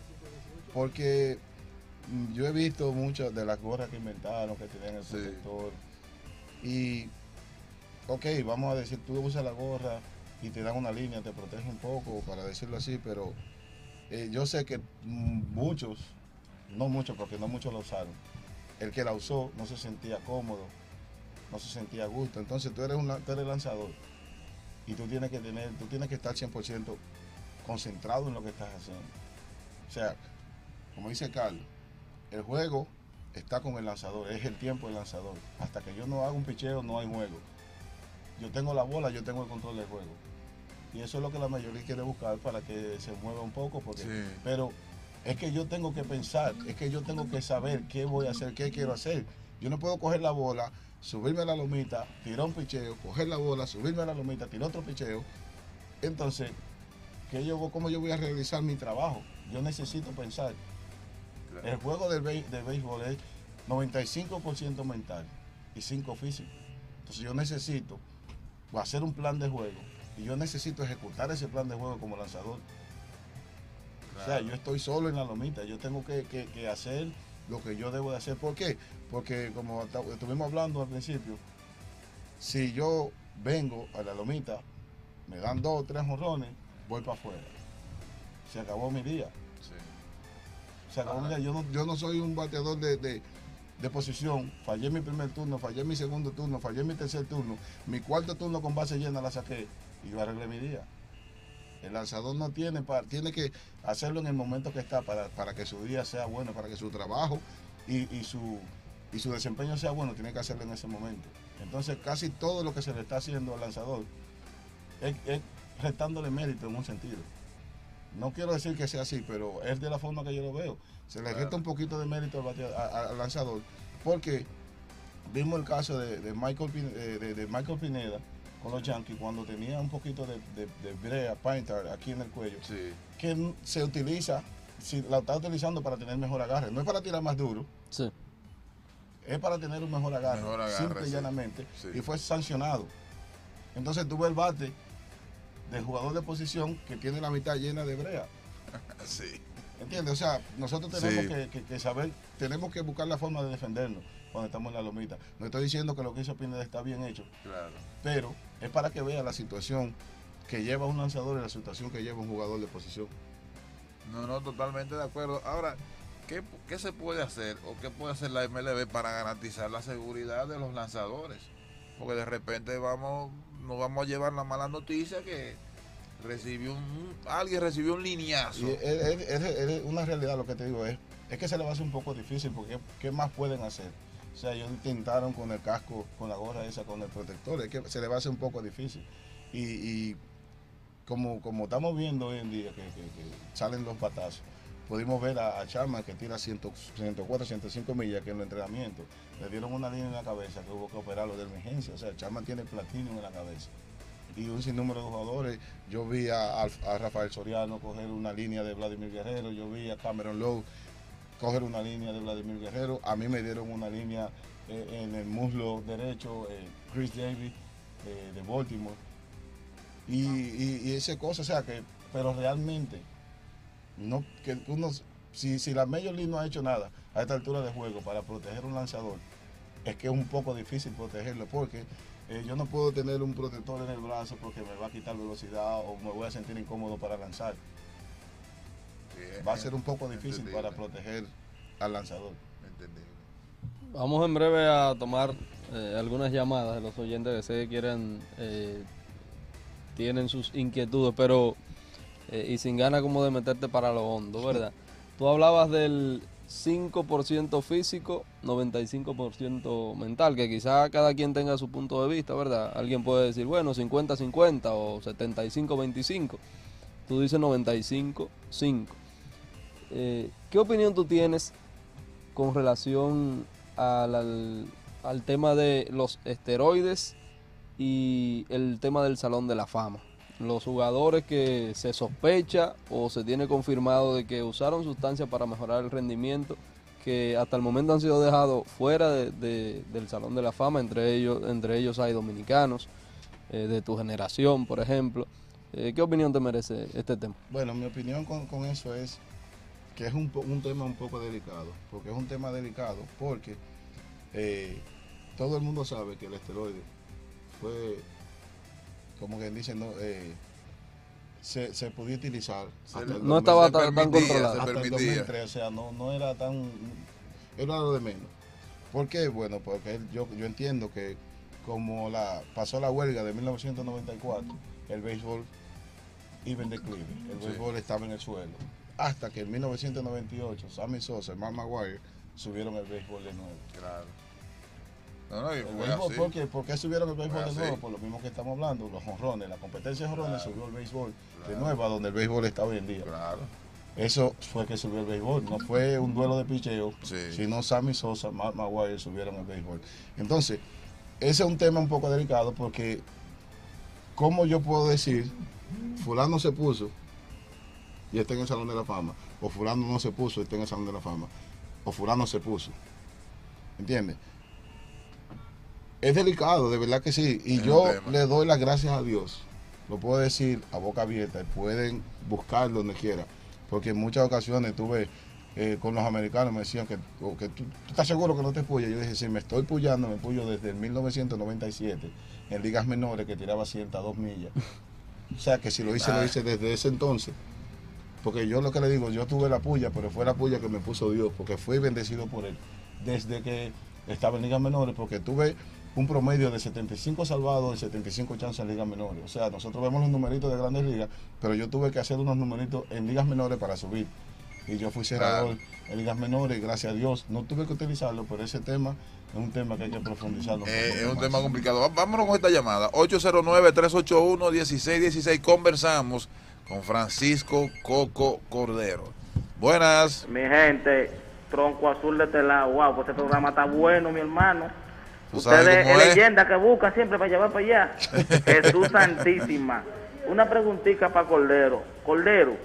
Porque yo he visto muchas de las gorras que inventaron, que tienen el protector. Y, ok, vamos a decir, tú usas la gorra y te dan una línea, te protege un poco, para decirlo así, pero yo sé que muchos, no muchos porque no muchos la usaron, el que la usó no se sentía cómodo, no se sentía a gusto. Entonces tú eres lanzador y tú tienes que estar 100% concentrado en lo que estás haciendo. O sea, como dice Carlos, el juego está con el lanzador, es el tiempo del lanzador. Hasta que yo no haga un picheo no hay juego. Yo tengo la bola, yo tengo el control del juego. Y eso es lo que la mayoría quiere buscar para que se mueva un poco, porque, pero es que yo tengo que pensar, es que yo tengo que saber qué voy a hacer, qué quiero hacer. Yo no puedo coger la bola, subirme a la lomita, tirar un picheo, coger la bola, subirme a la lomita, tirar otro picheo. Entonces, ¿cómo yo voy a realizar mi trabajo? Yo necesito pensar. Claro. El juego de béisbol es 95% mental y 5% físico. Entonces yo necesito hacer un plan de juego y yo necesito ejecutar ese plan de juego como lanzador. Claro. O sea, yo estoy solo en la lomita, yo tengo que hacer lo que yo debo de hacer. ¿Por qué? Porque como estuvimos hablando al principio, si yo vengo a la lomita, me dan 2 o 3 jonrones, voy para afuera. Se acabó mi día. Sí. Se acabó mi día. Yo no soy un bateador de posición. Fallé mi primer turno, fallé mi segundo turno, fallé mi tercer turno. Mi cuarto turno con base llena la saqué y yo arreglé mi día. El lanzador no tiene que hacerlo en el momento que está para que su día sea bueno, para que su trabajo y su desempeño sea bueno, tiene que hacerlo en ese momento. Entonces casi todo lo que se le está haciendo al lanzador es restándole mérito en un sentido. No quiero decir que sea así, pero es de la forma que yo lo veo. Se le resta un poquito de mérito al lanzador, porque vimos el caso de Michael Pineda con los Yankees cuando tenía un poquito de brea, pintar aquí en el cuello, sí, que se utiliza, la está utilizando para tener mejor agarre. No es para tirar más duro, sí, es para tener un mejor agarre simple y llanamente, sí. Y fue sancionado. Entonces tuve el bate del jugador de posición que tiene la mitad llena de brea. Sí. ¿Entiendes? O sea, nosotros tenemos que saber, tenemos que buscar la forma de defendernos cuando estamos en la lomita. No estoy diciendo que lo que hizo Pineda está bien hecho, claro, pero es para que vea la situación que lleva un lanzador y la situación que lleva un jugador de posición. No, totalmente de acuerdo. Ahora, ¿qué se puede hacer o qué puede hacer la MLB para garantizar la seguridad de los lanzadores? Porque de repente nos vamos a llevar la mala noticia que alguien recibió un lineazo. Es una realidad, lo que te digo es que se le va a hacer un poco difícil, porque ¿qué más pueden hacer? O sea, ellos intentaron con el casco, con la gorra esa, con el protector, es que se le va a hacer un poco difícil. Y como estamos viendo hoy en día que salen los batazos, pudimos ver a Chapman que tira 104, 105 millas, que en los entrenamientos le dieron una línea en la cabeza que hubo que operarlo de emergencia. O sea, Chapman tiene platino en la cabeza. Y un sinnúmero de jugadores. Yo vi a Rafael Soriano coger una línea de Vladimir Guerrero, yo vi a Cameron Lowe coger una línea de Vladimir Guerrero. A mí me dieron una línea en el muslo derecho, Chris Davis de Baltimore. Y esa cosa, o sea, pero realmente, no, que uno, si la Major League no ha hecho nada a esta altura de juego para proteger un lanzador, es que es un poco difícil protegerlo, porque yo no puedo tener un protector en el brazo porque me va a quitar velocidad o me voy a sentir incómodo para lanzar. Va a ser un poco difícil para proteger al lanzador. Entendible. Vamos en breve a tomar algunas llamadas de los oyentes que se quieren, tienen sus inquietudes, pero y sin ganas como de meterte para lo hondo, ¿verdad? Tú hablabas del 5% físico, 95% mental, que quizá cada quien tenga su punto de vista, ¿verdad? Alguien puede decir, bueno, 50-50 o 75-25. Tú dices 95-5. ¿Qué opinión tú tienes con relación al tema de los esteroides y el tema del Salón de la Fama? Los jugadores que se sospecha o se tiene confirmado de que usaron sustancias para mejorar el rendimiento, que hasta el momento han sido dejados fuera del Salón de la Fama, entre ellos hay dominicanos de tu generación, por ejemplo. ¿Qué opinión te merece este tema? Bueno, mi opinión con eso es que es un tema un poco delicado, porque es un tema delicado porque todo el mundo sabe que el esteroide fue, como que dicen, no, se podía utilizar. No estaba tan controlado. Hasta el 2003, o sea, no era tan, era lo de menos. ¿Por qué? Bueno, porque yo entiendo que como pasó la huelga de 1994, el béisbol iba en declive, el béisbol estaba en el suelo. Hasta que en 1998, Sammy Sosa y Mark Maguire subieron el béisbol de nuevo. Claro. No, ¿Por qué subieron el béisbol de nuevo? Por lo mismo que estamos hablando, los jonrones, la competencia de jonrones subió el béisbol de nuevo a donde el béisbol está hoy en día. Claro. Eso fue que subió el béisbol, no fue un duelo de picheo, Sí. sino Sammy Sosa, Mark Maguire subieron el béisbol. Entonces, ese es un tema un poco delicado porque, ¿cómo yo puedo decir, fulano se puso y está en el Salón de la Fama, o fulano no se puso y está en el Salón de la Fama, o fulano se puso? ¿Entiendes? Es delicado, de verdad que sí. Y yo le doy las gracias a Dios. Lo puedo decir a boca abierta y pueden buscar donde quiera. Porque en muchas ocasiones tuve con los americanos, me decían que tú estás seguro que no te puyas. Yo dije, sí, me estoy puyando, me puyo desde el 1997 en ligas menores que tiraba 102 millas. O sea que si lo hice desde ese entonces. Porque yo lo que le digo, yo tuve la puya, pero fue la puya que me puso Dios, porque fui bendecido por Él. Desde que estaba en ligas menores, porque tuve un promedio de 75 salvados y 75 chances en ligas menores. O sea, nosotros vemos los numeritos de grandes ligas, pero yo tuve que hacer unos numeritos en ligas menores para subir. Y yo fui cerrador en ligas menores y gracias a Dios no tuve que utilizarlo, pero ese tema es un tema que hay que profundizarlo. Es un tema complicado. Vámonos con esta llamada. 809-381-1616. Conversamos con Francisco Coco Cordero. Buenas. Mi gente, tronco azul de este lado. Wow, pues este programa está bueno, mi hermano. Ustedes es leyenda que busca siempre para llevar para allá. Jesús Santísima. Una preguntita para Cordero. Cordero,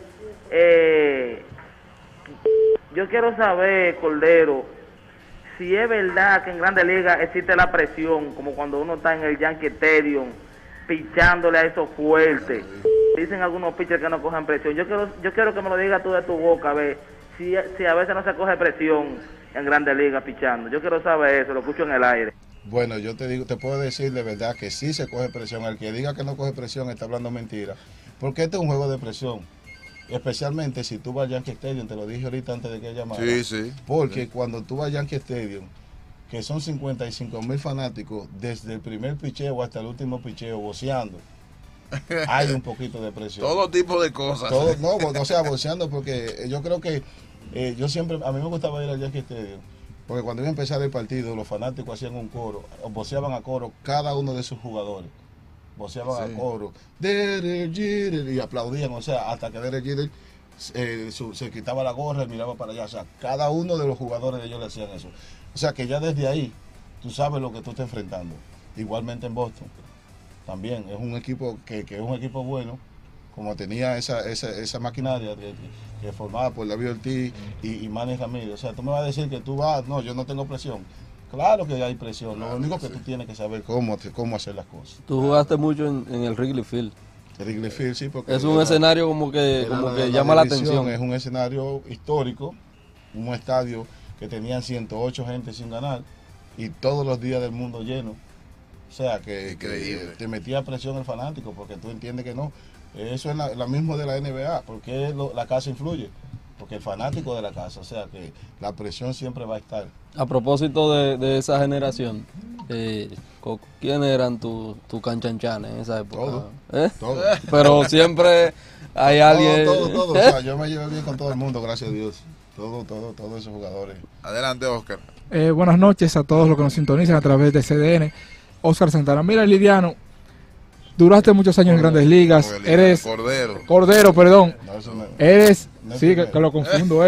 yo quiero saber, Cordero, si es verdad que en Grandes Ligas existe la presión, como cuando uno está en el Yankee Stadium, pichándole a esos fuertes. Dicen algunos pitchers que no cogen presión. Yo quiero que me lo digas tú de tu boca, a ver si a veces no se coge presión en Grandes Ligas pichando. Yo quiero saber eso, lo escucho en el aire. Bueno, yo te puedo decir de verdad que sí se coge presión. El que diga que no coge presión está hablando mentira. Porque este es un juego de presión. Especialmente si tú vas al Yankee Stadium, te lo dije ahorita antes de que llamara. Sí, sí. Porque cuando tú vas al Yankee Stadium, que son 55,000 fanáticos, desde el primer picheo hasta el último picheo, voceando, hay un poquito de presión. Todo tipo de cosas. O sea, voceando, porque yo creo que yo siempre, a mí me gustaba ir al Yankee Stadium, porque cuando iba a empezar el partido, los fanáticos hacían un coro, voceaban a coro cada uno de sus jugadores. Voceaban a coro, Derek Jeter, y aplaudían, o sea, hasta que Derek Jeter se quitaba la gorra y miraba para allá. O sea, cada uno de los jugadores de ellos le hacían eso. O sea, que ya desde ahí, tú sabes lo que tú estás enfrentando. Igualmente en Boston, también es un equipo que es un equipo bueno, como tenía esa maquinaria que formaba por David Ortiz y Manny Ramírez. O sea, tú me vas a decir que tú vas, no, yo no tengo presión. Claro que hay presión, lo único que tú tienes que saber cómo hacer las cosas. Tú jugaste mucho en el Wrigley Field. El Wrigley Field, sí, porque es un escenario como que llama la atención. Es un escenario histórico, un estadio que tenían 108 gente sin ganar y todos los días del mundo lleno. O sea, que te metía presión el fanático, porque tú entiendes que no. Eso es la misma de la NBA, porque la casa influye. Porque el fanático de la casa, o sea que la presión siempre va a estar. A propósito de esa generación, ¿quiénes eran tus canchanchanes en esa época? Todos. Pero siempre Hay alguien. Todo. O sea, yo me llevé bien con todo el mundo, gracias a Dios. Todos esos jugadores. Adelante, Oscar. Buenas noches a todos los que nos sintonizan a través de CDN. Oscar Santana. Mira, Liliano, duraste muchos años en Grandes Ligas. Eres Cordero, perdón. No, eso no- Eres, no es sí, primero. que lo confundo,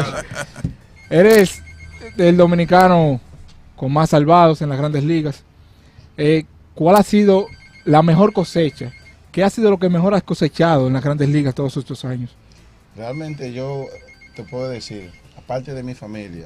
Eres el dominicano con más salvados en las Grandes Ligas. ¿Cuál ha sido la mejor cosecha? ¿Qué ha sido lo que mejor has cosechado en las Grandes Ligas todos estos años? Realmente yo te puedo decir, aparte de mi familia,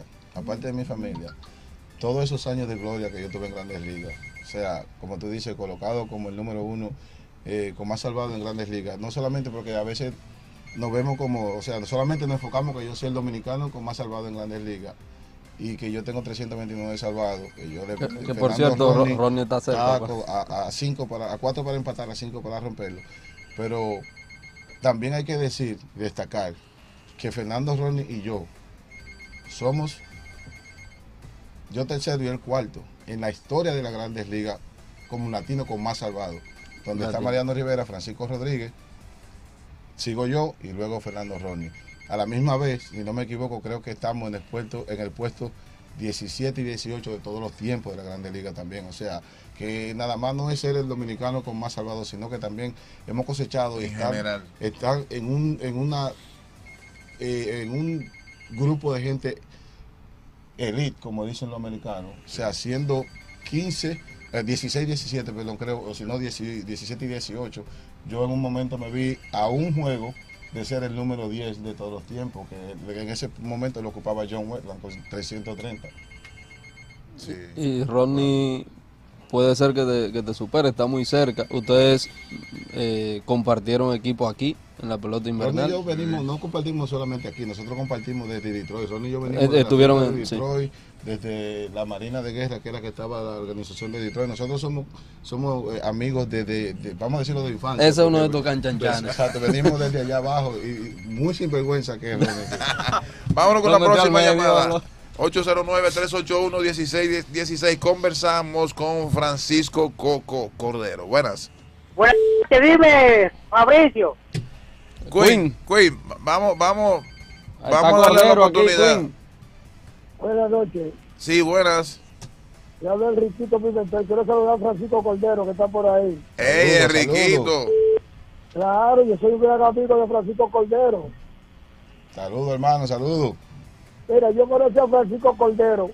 todos esos años de gloria que yo tuve en Grandes Ligas, o sea, como tú dices, colocado como el número uno, con más salvado en Grandes Ligas, no solamente porque a veces nos vemos como, o sea, no solamente nos enfocamos que yo soy el dominicano con más salvado en Grandes Ligas y que yo tengo 329 salvados, que yo le Que por cierto, Ronnie está cerca. a 4 para empatar, a 5 para romperlo. Pero también hay que decir, destacar, que Fernando, Ronnie y yo somos, yo tercero y él cuarto, en la historia de las Grandes Ligas como un latino con más salvado. Donde está Mariano Rivera, Francisco Rodríguez, sigo yo y luego Fernando Ronnie. A la misma vez, si no me equivoco, creo que estamos en el puesto 17 y 18 de todos los tiempos de la Grandes Ligas también. O sea, que nada más no es ser el dominicano con más salvado, sino que también hemos cosechado y estar en un grupo de gente elite, como dicen los americanos. O sea, siendo 16, 17, perdón, creo, o si no 17 y 18, yo en un momento me vi a un juego de ser el número 10 de todos los tiempos, que en ese momento lo ocupaba John Wetland con 330. Sí. Y Ronnie puede ser que te supere, está muy cerca. Ustedes compartieron equipo aquí en la pelota Ronnie invernal. y yo venimos, no compartimos solamente aquí, nosotros compartimos desde Detroit. Ronnie y yo venimos Estuvieron de en- Detroit, desde la Marina de Guerra, que era que estaba la organización de Detroit. Nosotros somos amigos vamos a decirlo, de infancia. Ese es uno de porque- tus canchanchanes. Exacto, venimos desde allá abajo y muy sinvergüenza que es Ronnie. Vámonos con Lo la metió próxima al medio, llamada. ¿no? 809-381-1616. Conversamos con Francisco Coco Cordero. Buenas. Buenas noches, dime, Fabricio. Queen, vamos Ahí está a darle la Cordero aquí, oportunidad. Queen. Buenas noches. Sí, buenas. Le habla Enriquito Pimentel. Quiero saludar a Francisco Cordero, que está por ahí. Ey, Saludos, Enriquito. Claro, yo soy un gran amigo de Francisco Cordero. Saludos, hermano, saludos. Mira, yo conocí a Francisco Cordero.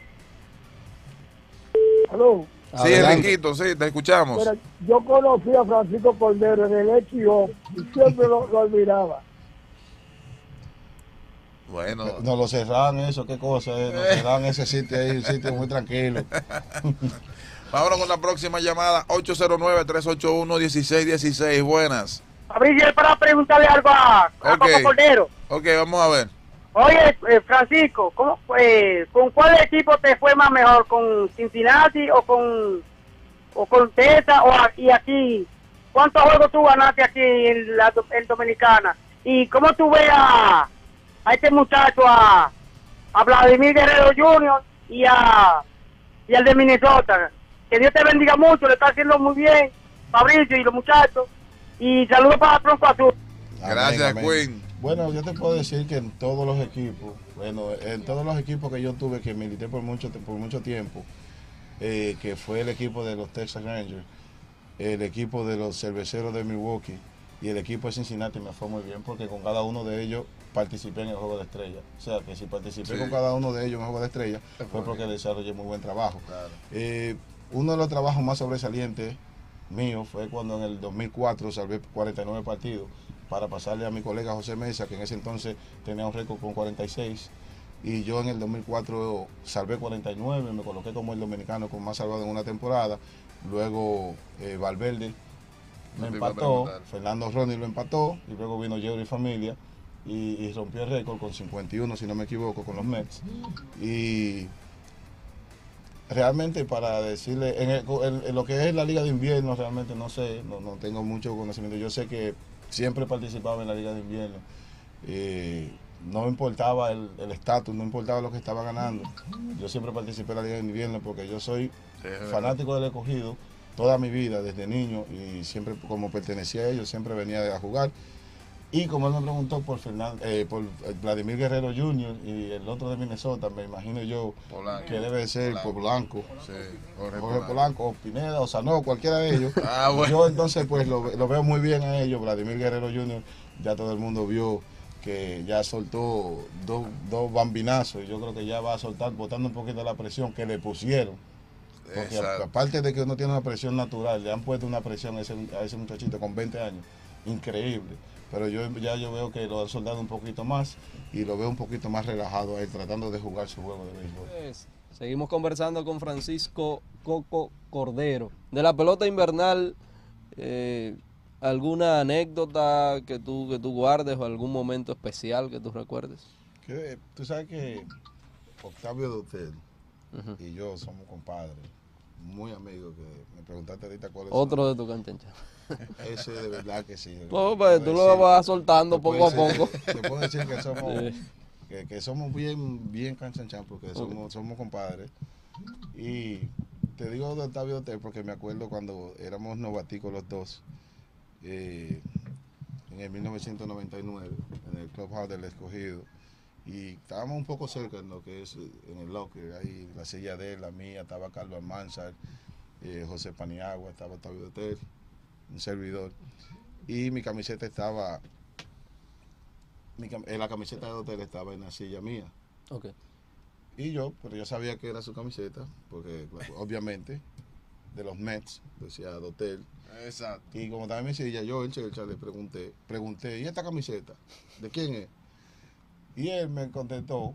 ¿Aló? Sí, Adelante. Enriquito, sí, te escuchamos. Mira, yo conocí a Francisco Cordero en el H.O. y siempre lo admiraba. Bueno, Nos lo cerraron eso, qué cosa, nos cerraron ese sitio ahí, un sitio muy tranquilo. vámonos con la próxima llamada. 809-381-1616. Buenas. Fabricio, es para preguntarle algo a Ok. Coco Cordero. Ok, vamos a ver. Oye, Francisco, ¿con cuál equipo te fue más mejor? ¿Con Cincinnati o con Texas? Y aquí, ¿cuántos juegos tú ganaste aquí en Dominicana? ¿Y cómo tú ves a este muchacho, a Vladimir Guerrero Jr. y al de Minnesota? Que Dios te bendiga mucho, le está haciendo muy bien, Fabricio y los muchachos. Y saludos para Tronco Azul. Gracias, Amén, amén. Queen. Bueno, yo te puedo decir que en todos los equipos, que yo tuve, que milité por mucho tiempo, que fue el equipo de los Texas Rangers, el equipo de los Cerveceros de Milwaukee y el equipo de Cincinnati, me fue muy bien porque con cada uno de ellos participé en el Juego de Estrella. O sea, que si participé Sí. con cada uno de ellos en el Juego de Estrella fue porque desarrollé muy buen trabajo. Claro. Uno de los trabajos más sobresalientes mío fue cuando en el 2004 salvé 49 partidos para pasarle a mi colega José Mesa, que en ese entonces tenía un récord con 46, y yo en el 2004 salvé 49, me coloqué como el dominicano con más salvado en una temporada. Luego Valverde me No te iba a empató, preguntar. Fernando Ronnie lo empató, y luego vino Jerry Familia y rompió el récord con 51, si no me equivoco, con los Mets. Y realmente, para decirle, en lo que es la Liga de Invierno, realmente no sé, no tengo mucho conocimiento. Yo sé que siempre participaba en la Liga de Invierno. No importaba el estatus, no importaba lo que estaba ganando. Yo siempre participé en la Liga de Invierno porque yo soy fanático del Escogido toda mi vida, desde niño, y siempre, como pertenecía a ellos, siempre venía a jugar. Y como él me preguntó por Vladimir Guerrero Jr. y el otro de Minnesota, me imagino yo Polanco. que debe ser por Blanco. Sí, Jorge Polanco, o Pineda, o Sanó, cualquiera de ellos. Bueno. Yo entonces pues lo veo muy bien a ellos. Vladimir Guerrero Jr. ya todo el mundo vio que ya soltó dos bambinazos y yo creo que ya va a soltar, botando un poquito la presión que le pusieron. Porque aparte de que uno tiene una presión natural, le han puesto una presión a ese muchachito con 20 años, increíble. Pero yo veo que lo han soldado un poquito más y lo veo un poquito más relajado a él, tratando de jugar su juego de béisbol. Seguimos conversando con Francisco Coco Cordero. De la pelota invernal, ¿alguna anécdota que tú guardes o algún momento especial que tú recuerdes? Tú sabes que Octavio Dotel y yo somos compadres, muy amigos, que me preguntaste ahorita cuál es. Otro de tu canchancha. Ese de verdad que sí. No, pues tú lo vas soltando poco a poco. Te puedo decir que somos, que somos bien canchanchan porque somos compadres. Y te digo de Octavio Dotel porque me acuerdo cuando éramos novaticos los dos, en el 1999, en el Clubhouse del Escogido. Y estábamos un poco cerca en lo que es en el locker, ahí la silla de él, la mía, estaba Carlos Almanzar, José Paniagua, estaba Octavio Dotel, un servidor. Y mi camiseta estaba, la camiseta de Dotel estaba en la silla mía. Okay. Y pero yo sabía que era su camiseta, porque obviamente de los Mets, decía Dotel. Exacto. Y como estaba en mi silla, yo en Chelcha le pregunté, ¿y esta camiseta? ¿De quién es? Y él me contestó,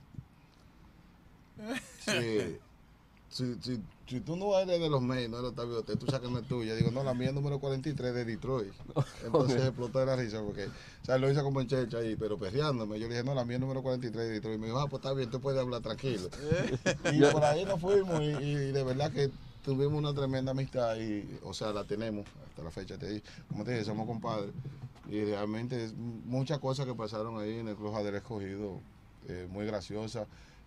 si tú no eres de los Mets, no eres Octavio Dotel, tú sacas una tuya. Digo, no, la mía es número 43 de Detroit. Entonces explotó de la risa porque, o sea, lo hizo como en Checha ahí, pero perreándome. Yo le dije, no, la mía es número 43 de Detroit. Y me dijo, pues está bien, tú puedes hablar tranquilo. Y por ahí nos fuimos y de verdad que tuvimos una tremenda amistad y, o sea, la tenemos hasta la fecha. Como te dije, somos compadres. Y realmente muchas cosas que pasaron ahí en el Club del Escogido, muy graciosas,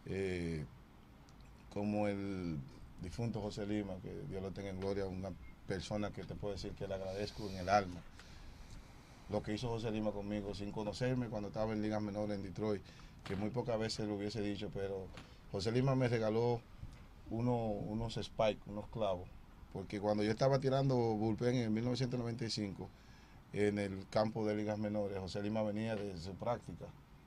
como el difunto José Lima, que Dios lo tenga en gloria, una persona que te puedo decir que le agradezco en el alma. Lo que hizo José Lima conmigo, sin conocerme cuando estaba en ligas menores en Detroit, que muy pocas veces lo hubiese dicho, pero José Lima me regaló unos spikes, unos clavos, porque cuando yo estaba tirando bullpen en 1995, en el campo de ligas menores, José Lima venía de su práctica,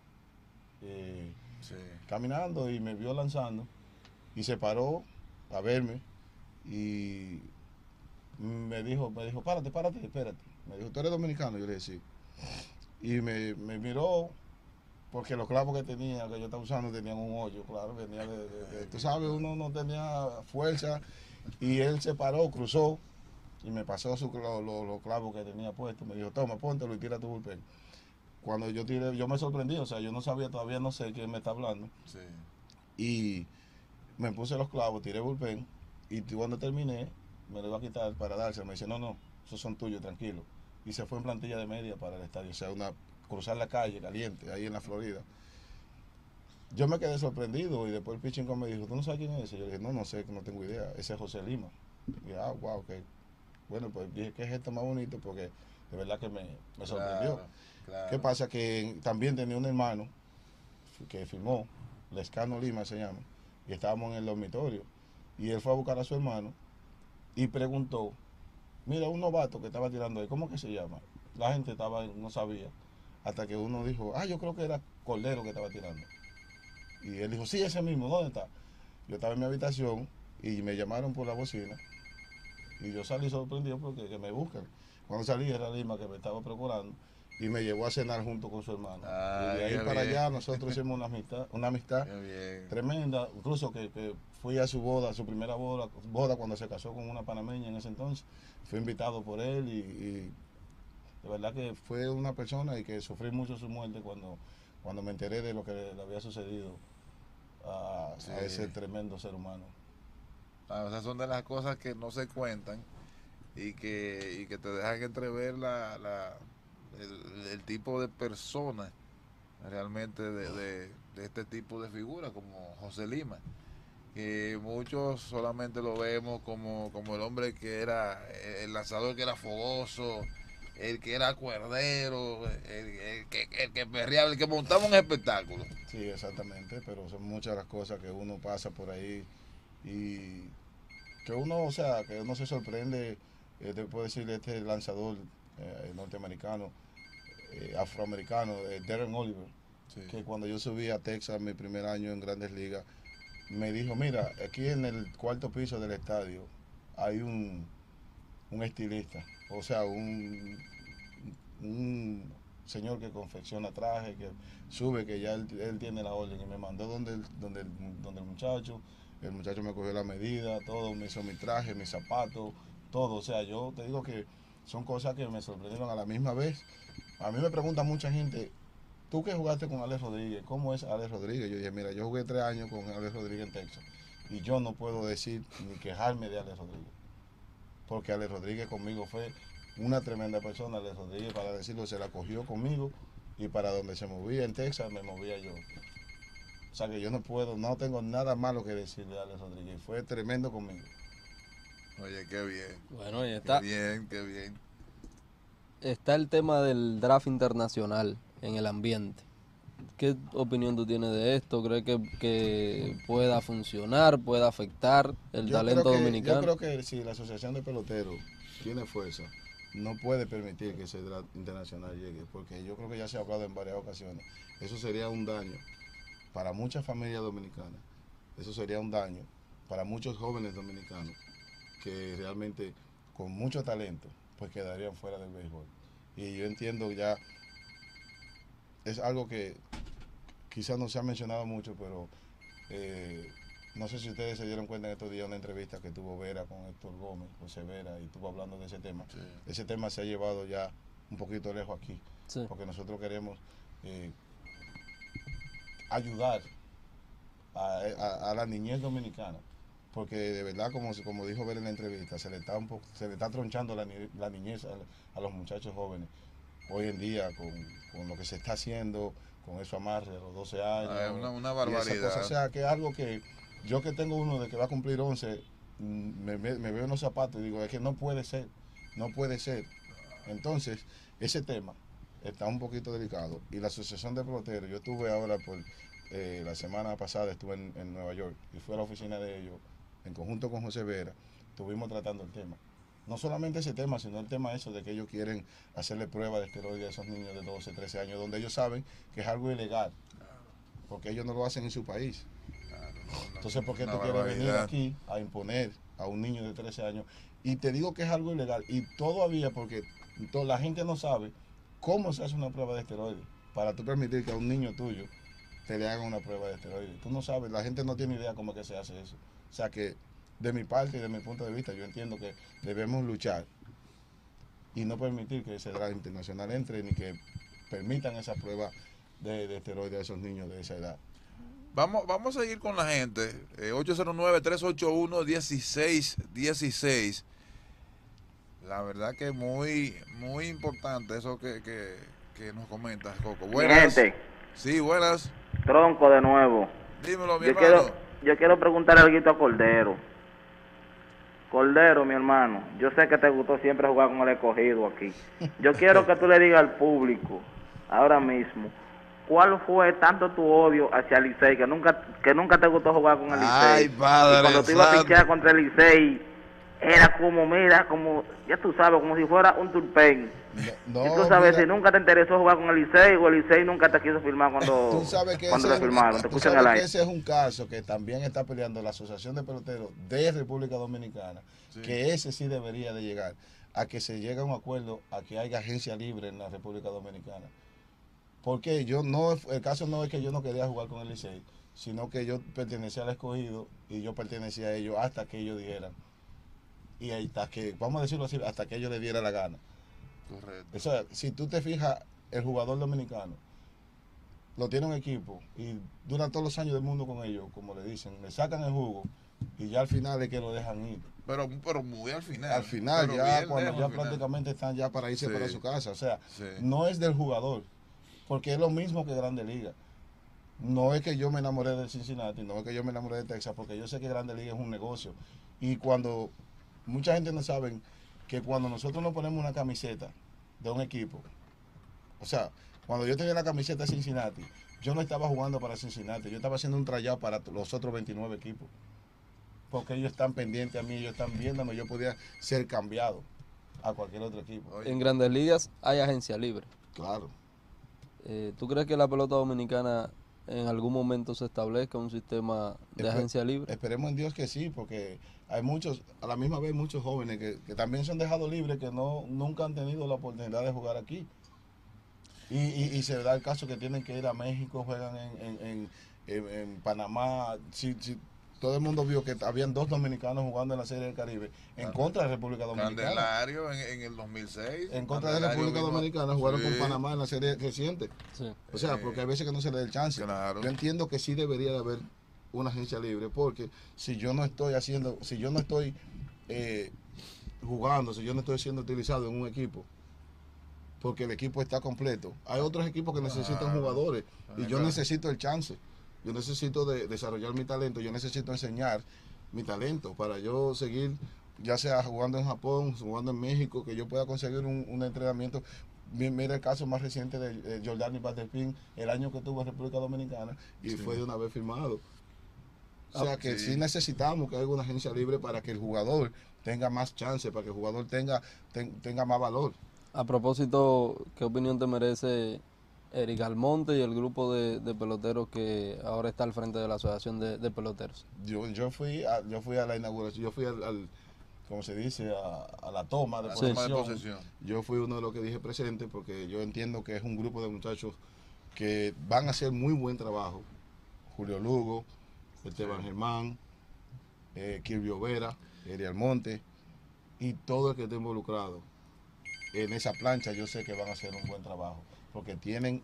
caminando y me vio lanzando y se paró a verme y me dijo, párate, espérate. Me dijo, ¿tú eres dominicano? Yo le dije, sí. Y me miró porque los clavos que tenía, que yo estaba usando, tenían un hoyo, claro, venía tú sabes, uno no tenía fuerza y él se paró, cruzó y me pasó los clavos que tenía puestos. Me dijo, toma, póntelo y tira tu bullpen. Cuando yo tiré, yo me sorprendí, o sea, yo no sabía, todavía no sé quién me está hablando. Sí. Y me puse los clavos, tiré bullpen y cuando terminé, me lo iba a quitar para dárselo. Me dice, no, esos son tuyos, tranquilo. Y se fue en plantilla de media para el estadio, o sea, cruzar la calle caliente, ahí en la Florida. Yo me quedé sorprendido y después el pitching coach me dijo, ¿tú no sabes quién es ese? Yo le dije, no sé, no tengo idea, ese es José Lima. Y wow, que bueno, pues dije, ¿qué es esto más bonito? Porque de verdad que me sorprendió. Claro. ¿Qué pasa? Que también tenía un hermano que firmó, Lescano Lima se llama, y estábamos en el dormitorio, y él fue a buscar a su hermano y preguntó, mira, un novato que estaba tirando ahí, ¿cómo que se llama? La gente no sabía, hasta que uno dijo, yo creo que era Cordero que estaba tirando. Y él dijo, sí, ese mismo, ¿dónde está? Yo estaba en mi habitación y me llamaron por la bocina y yo salí sorprendido porque que me buscan. Cuando salí era Lima que me estaba procurando y me llevó a cenar junto con su hermano. Y de ahí para allá nosotros hicimos una amistad tremenda, incluso que fui a su boda, su primera boda cuando se casó con una panameña en ese entonces. Fui invitado por él y de verdad que fue una persona y que sufrí mucho su muerte cuando me enteré de lo que le había sucedido a ese tremendo ser humano. O sea, son de las cosas que no se cuentan y que te dejan entrever el tipo de persona realmente de este tipo de figuras como José Lima, que muchos solamente lo vemos como el hombre que era el lanzador que era fogoso, el que era cuerdero, el que perreaba, el que montaba un espectáculo. Sí, exactamente, pero son muchas las cosas que uno pasa por ahí y que uno, o sea, que uno se sorprende, te puedo decir, este lanzador norteamericano, afroamericano, Darren Oliver, Sí. que cuando yo subí a Texas mi primer año en Grandes Ligas, me dijo, mira, aquí en el cuarto piso del estadio hay un estilista, o sea, un señor que confecciona trajes, que sube, que ya él tiene la orden, y me mandó donde el muchacho me cogió la medida, todo, me hizo mi traje, mis zapatos, todo, o sea, yo te digo que son cosas que me sorprendieron a la misma vez. A mí me pregunta mucha gente, tú que jugaste con Alex Rodríguez, ¿cómo es Alex Rodríguez? Yo dije, mira, yo jugué 3 años con Alex Rodríguez en Texas y yo no puedo decir ni quejarme de Alex Rodríguez, porque Alex Rodríguez conmigo fue una tremenda persona. Alex Rodríguez, para decirlo, se la cogió conmigo y para donde se movía en Texas me movía yo. O sea que yo no tengo nada malo que decirle a Alex Rodríguez, fue tremendo conmigo. Oye, qué bien. Bueno, ahí está. Qué bien, qué bien. Está el tema del draft internacional en el ambiente. ¿Qué opinión tú tienes de esto? ¿Crees que pueda funcionar, pueda afectar el talento dominicano? Yo creo que si la Asociación de Peloteros tiene fuerza, no puede permitir que ese draft internacional llegue, porque yo creo que ya se ha hablado en varias ocasiones. Eso sería un daño para muchas familias dominicanas. Eso sería un daño para muchos jóvenes dominicanos que realmente con mucho talento pues quedarían fuera del béisbol. Y yo entiendo ya, es algo que quizás no se ha mencionado mucho, pero no sé si ustedes se dieron cuenta en estos días una entrevista que tuvo Vera con Héctor Gómez, José Vera, y estuvo hablando de ese tema. Sí. Ese tema se ha llevado ya un poquito lejos aquí, Sí. porque nosotros queremos ayudar a la niñez dominicana, porque de verdad, como dijo Vera en la entrevista, se le está tronchando la niñez a los muchachos jóvenes hoy en día con lo que se está haciendo, con eso amarre a los 12 años. Una y barbaridad. esas cosas. O sea, que es algo que yo, que tengo uno de que va a cumplir 11, me veo en los zapatos y digo, es que no puede ser, no puede ser. Entonces, ese tema está un poquito delicado. Y la Asociación de Peloteros, yo estuve ahora la semana pasada, estuve en Nueva York y fui a la oficina de ellos, en conjunto con José Vera, estuvimos tratando el tema. No solamente ese tema, sino el tema eso de que ellos quieren hacerle pruebas de esteroides a esos niños de 12, 13 años, donde ellos saben que es algo ilegal, porque ellos no lo hacen en su país. Entonces, ¿por qué tú quieres venir aquí a imponer a un niño de 13 años? Y te digo que es algo ilegal, y todavía porque la gente no sabe cómo se hace una prueba de esteroides, para tú permitir que a un niño tuyo te le hagan una prueba de esteroides. Tú no sabes, la gente no tiene idea cómo es que se hace eso. O sea que, de mi parte y de mi punto de vista, yo entiendo que debemos luchar y no permitir que ese draft internacional entre, ni que permitan esa prueba de esteroides a esos niños de esa edad. Vamos a seguir con la gente. 809-381-1616. La verdad que muy importante eso que nos comentas, Coco. Buenas. Gente. Sí, buenas. Tronco de nuevo. Dímelo, mi Yo hermano. quiero preguntarle algo a Cordero. Cordero, mi hermano, yo sé que te gustó siempre jugar con el escogido aquí. Yo quiero que tú le digas al público, ahora mismo, ¿cuál fue tanto tu odio hacia el Licey que nunca te gustó jugar con el Licey? Ay, padre Y cuando tú ibas a santo. pichar contra el Licey, era como, mira, como, ya tú sabes, como si fuera un turpén. No, Y tú sabes, mira, si nunca te interesó jugar con el Licey, o el Licey nunca te quiso firmar cuando tú sabes que le firmaron. Te tú escuchan sabes al que aire. ese es un caso que también está peleando la Asociación de Peloteros de República Dominicana, Sí. que ese sí debería de llegar a que se llegue a un acuerdo a que haya agencia libre en la República Dominicana. Porque el caso no es que yo no quería jugar con el Licey, sino que yo pertenecía al escogido y yo pertenecía a ellos hasta que ellos dijeran. Y hasta que, vamos a decirlo así, hasta que ellos le diera la gana. Correcto. O sea, si tú te fijas, el jugador dominicano lo tiene un equipo y dura todos los años del mundo con ellos, como le dicen, le sacan el jugo y ya al final es que lo dejan ir. Pero muy al final. Al final, Pero ya bien cuando lejos ya al final. prácticamente están ya para irse Sí. para su casa. O sea, Sí. no es del jugador, porque es lo mismo que Grande Liga. No es que yo me enamoré de Cincinnati, no es que yo me enamoré de Texas, porque yo sé que Grande Liga es un negocio. Y cuando mucha gente no sabe que cuando nosotros nos ponemos una camiseta de un equipo. O sea, cuando yo tenía la camiseta de Cincinnati, yo no estaba jugando para Cincinnati, yo estaba haciendo un tryout para los otros 29 equipos. Porque ellos están pendientes a mí, ellos están viéndome, yo podía ser cambiado a cualquier otro equipo. En Grandes Ligas hay agencia libre. Claro. ¿Tú crees que la pelota dominicana en algún momento se establezca un sistema de agencia libre? Esperemos en Dios que sí, porque hay muchos, a la misma vez muchos jóvenes que también se han dejado libres, que nunca han tenido la oportunidad de jugar aquí. Y se da el caso que tienen que ir a México, juegan en Panamá. Si todo el mundo vio que habían 2 dominicanos jugando en la Serie del Caribe en contra de República Dominicana. Candelario en el 2006. En contra de República Dominicana, jugaron con Panamá en la serie reciente. Sí. O sea, porque hay veces que no se le da el chance. Claro. Yo entiendo que sí debería de haber una agencia libre, porque si yo no estoy jugando, si yo no estoy siendo utilizado en un equipo, porque el equipo está completo, hay otros equipos que necesitan jugadores y yo necesito el chance. Yo necesito desarrollar mi talento, yo necesito enseñar mi talento para yo seguir, ya sea jugando en Japón, jugando en México, que yo pueda conseguir un entrenamiento. Mira el caso más reciente de Jordani Batterpin, el año que tuvo en República Dominicana, y fue de una vez firmado. O sea que sí necesitamos que haya una agencia libre para que el jugador tenga más chance, para que el jugador tenga más valor. A propósito, ¿qué opinión te merece Eric Almonte y el grupo de peloteros que ahora está al frente de la Asociación de Peloteros? Yo fui a la inauguración, yo fui como se dice, a la toma de posesión. Yo fui uno de los que dije presente, porque yo entiendo que es un grupo de muchachos que van a hacer muy buen trabajo. Julio Lugo, Esteban Germán, Kirby Vera, Eric Almonte y todo el que esté involucrado en esa plancha, yo sé que van a hacer un buen trabajo, porque tienen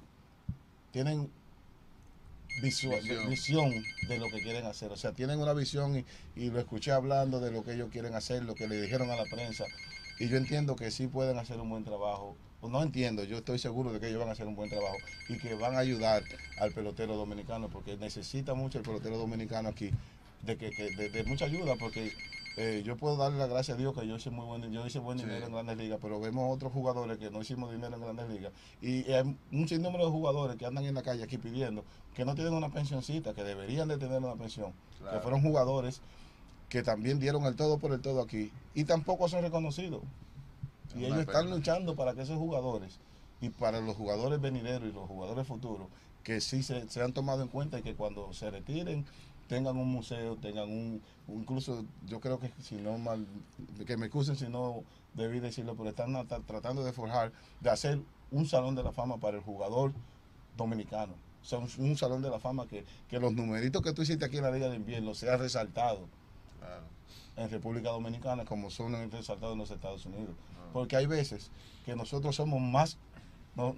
visión de lo que quieren hacer. O sea, tienen una visión y lo escuché hablando de lo que ellos quieren hacer, lo que le dijeron a la prensa. Y yo entiendo que sí pueden hacer un buen trabajo. No entiendo, yo estoy seguro de que ellos van a hacer un buen trabajo y que van a ayudar al pelotero dominicano, porque necesita mucho el pelotero dominicano aquí, de mucha ayuda, porque yo puedo darle la gracia a Dios que yo hice buen dinero en Grandes Ligas, pero vemos otros jugadores que no hicimos dinero en Grandes Ligas, y hay un sinnúmero de jugadores que andan en la calle aquí pidiendo que no tienen una pensioncita, que deberían de tener una pensión, que fueron jugadores que también dieron el todo por el todo aquí y tampoco son reconocidos, y ellos están luchando para que esos jugadores y para los jugadores venideros y los jugadores futuros que sí se han tomado en cuenta, y que cuando se retiren tengan un museo, tengan incluso yo creo que si no mal, que me excusen si no debí decirlo, pero están tratando de forjar, de hacer un salón de la fama para el jugador dominicano. O sea, un salón de la fama que los numeritos que tú hiciste aquí en la Liga de Invierno sean resaltados en República Dominicana como son resaltados en los Estados Unidos. Porque hay veces que nosotros somos más, nos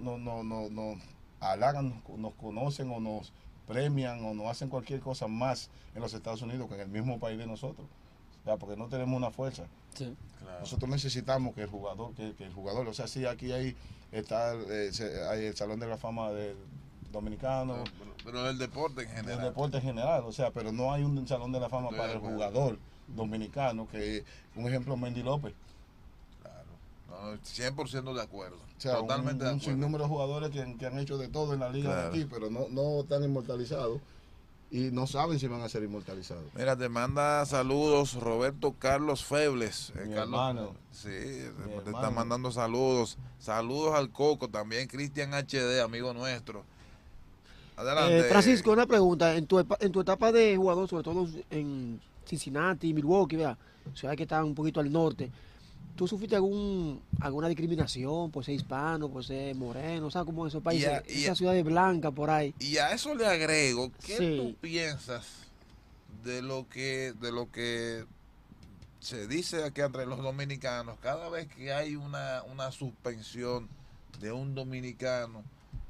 halagan, nos conocen o nos premian o nos hacen cualquier cosa más en los Estados Unidos que en el mismo país de nosotros. O sea, porque no tenemos una fuerza. Sí. Claro. Nosotros necesitamos que el jugador, o sea, sí, aquí hay el Salón de la Fama de dominicano, pero del deporte en general. del deporte en general, o sea, pero no hay un Salón de la Fama para el jugador dominicano, que un ejemplo, Mendy López. No, 100% de acuerdo. O sea, totalmente de un acuerdo. sinnúmero de jugadores que han hecho de todo en la liga de aquí, pero no están inmortalizados y no saben si van a ser inmortalizados. Mira, te manda saludos Roberto Carlos Febles. Mi Carlos, hermano. Sí, te está mandando saludos. Saludos al Coco, también Cristian HD, amigo nuestro. Adelante. Francisco, una pregunta. En tu etapa de jugador, sobre todo en Cincinnati, Milwaukee, ¿verdad? Ciudades que están un poquito al norte, ¿tú sufriste alguna discriminación por ser hispano, por ser moreno? O sea, como esos países, esas ciudades blancas por ahí. Y a eso le agrego, ¿qué Sí. tú piensas de lo que se dice aquí entre los dominicanos? Cada vez que hay una suspensión de un dominicano,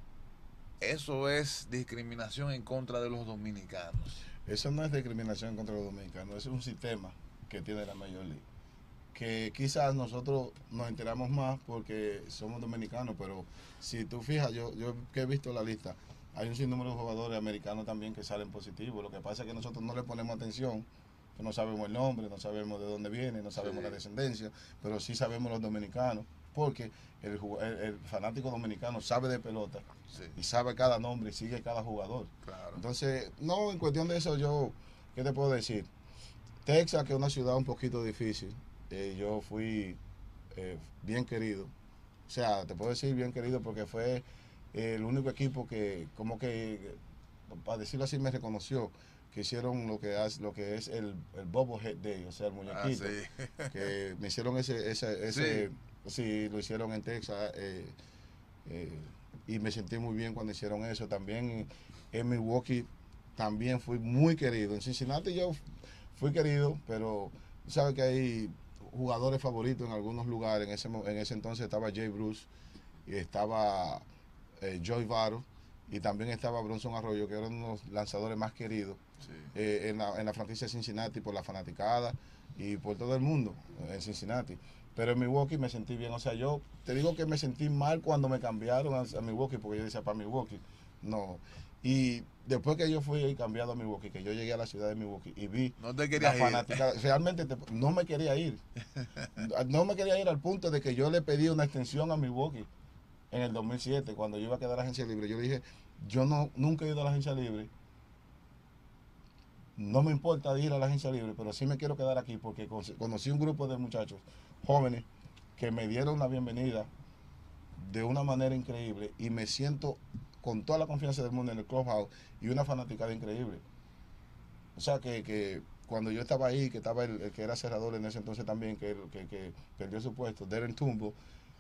eso es discriminación en contra de los dominicanos. Eso no es discriminación contra los dominicanos, es un sistema que tiene la Major League, que quizás nosotros nos enteramos más porque somos dominicanos, pero si tú fijas, yo que he visto la lista, hay un sinnúmero de jugadores americanos también que salen positivos. Lo que pasa es que nosotros no le ponemos atención, no sabemos el nombre, no sabemos de dónde viene, no sabemos la descendencia, pero sí sabemos los dominicanos, porque el fanático dominicano sabe de pelota Sí, y sabe cada nombre y sigue cada jugador. claro. Entonces, no, en cuestión de eso, yo, ¿qué te puedo decir? Texas, que es una ciudad un poquito difícil, yo fui bien querido. O sea, te puedo decir bien querido porque fue el único equipo que, como que, para decirlo así, me reconoció, que hicieron lo que es el Bobblehead Day, o sea, el muñequito. Sí. Que me hicieron sí, lo hicieron en Texas. Y me sentí muy bien cuando hicieron eso. También en Milwaukee también fui muy querido. En Cincinnati yo fui querido, pero tú sabes que hay jugadores favoritos en algunos lugares. En ese entonces estaba Jay Bruce y estaba Joey Varo y también estaba Bronson Arroyo, que eran unos lanzadores más queridos Sí. en la franquicia de Cincinnati por la fanaticada y por todo el mundo en Cincinnati. Pero en Milwaukee me sentí bien. O sea, yo te digo que me sentí mal cuando me cambiaron a Milwaukee, porque yo decía, para Milwaukee, no. Y después que yo fui cambiado a Milwaukee, que yo llegué a la ciudad de Milwaukee y vi No te la querías ir. fanaticada, realmente no me quería ir. No me quería ir al punto de que yo le pedí una extensión a Milwaukee en el 2007, cuando yo iba a quedar a la agencia libre. Yo le dije, yo nunca he ido a la agencia libre. No me importa ir a la agencia libre, pero sí me quiero quedar aquí porque conocí un grupo de muchachos jóvenes que me dieron la bienvenida de una manera increíble y me siento con toda la confianza del mundo en el clubhouse y una fanaticada increíble. O sea que cuando yo estaba ahí, que estaba el que era cerrador en ese entonces también, que perdió su puesto, Darren Tumbo,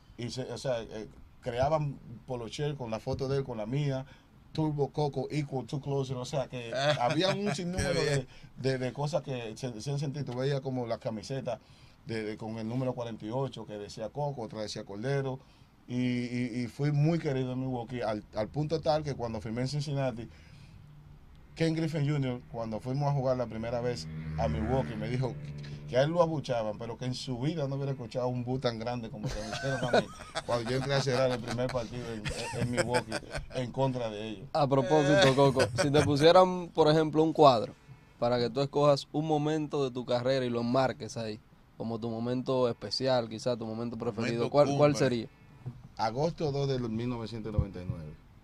creaban polocher con la foto de él, con la mía, Turbo Coco equal to closer, o sea que había un sinnúmero de cosas que se hacían sentir. Tú veías como las camisetas con el número 48 que decía Coco, otra decía Cordero, y fui muy querido en Milwaukee al punto tal que cuando firmé en Cincinnati, Ken Griffin Jr., cuando fuimos a jugar la primera vez a Milwaukee, me dijo que a él lo abuchaban, pero que en su vida no hubiera escuchado un bu tan grande como que me hicieron a mí cuando yo entré a cerrar el primer partido en Milwaukee en contra de ellos. A propósito, Coco, si te pusieran, por ejemplo, un cuadro para que tú escojas un momento de tu carrera y lo marques ahí, como tu momento especial, quizás tu momento preferido, ¿cuál cumbre. sería? Agosto 2 del 1999.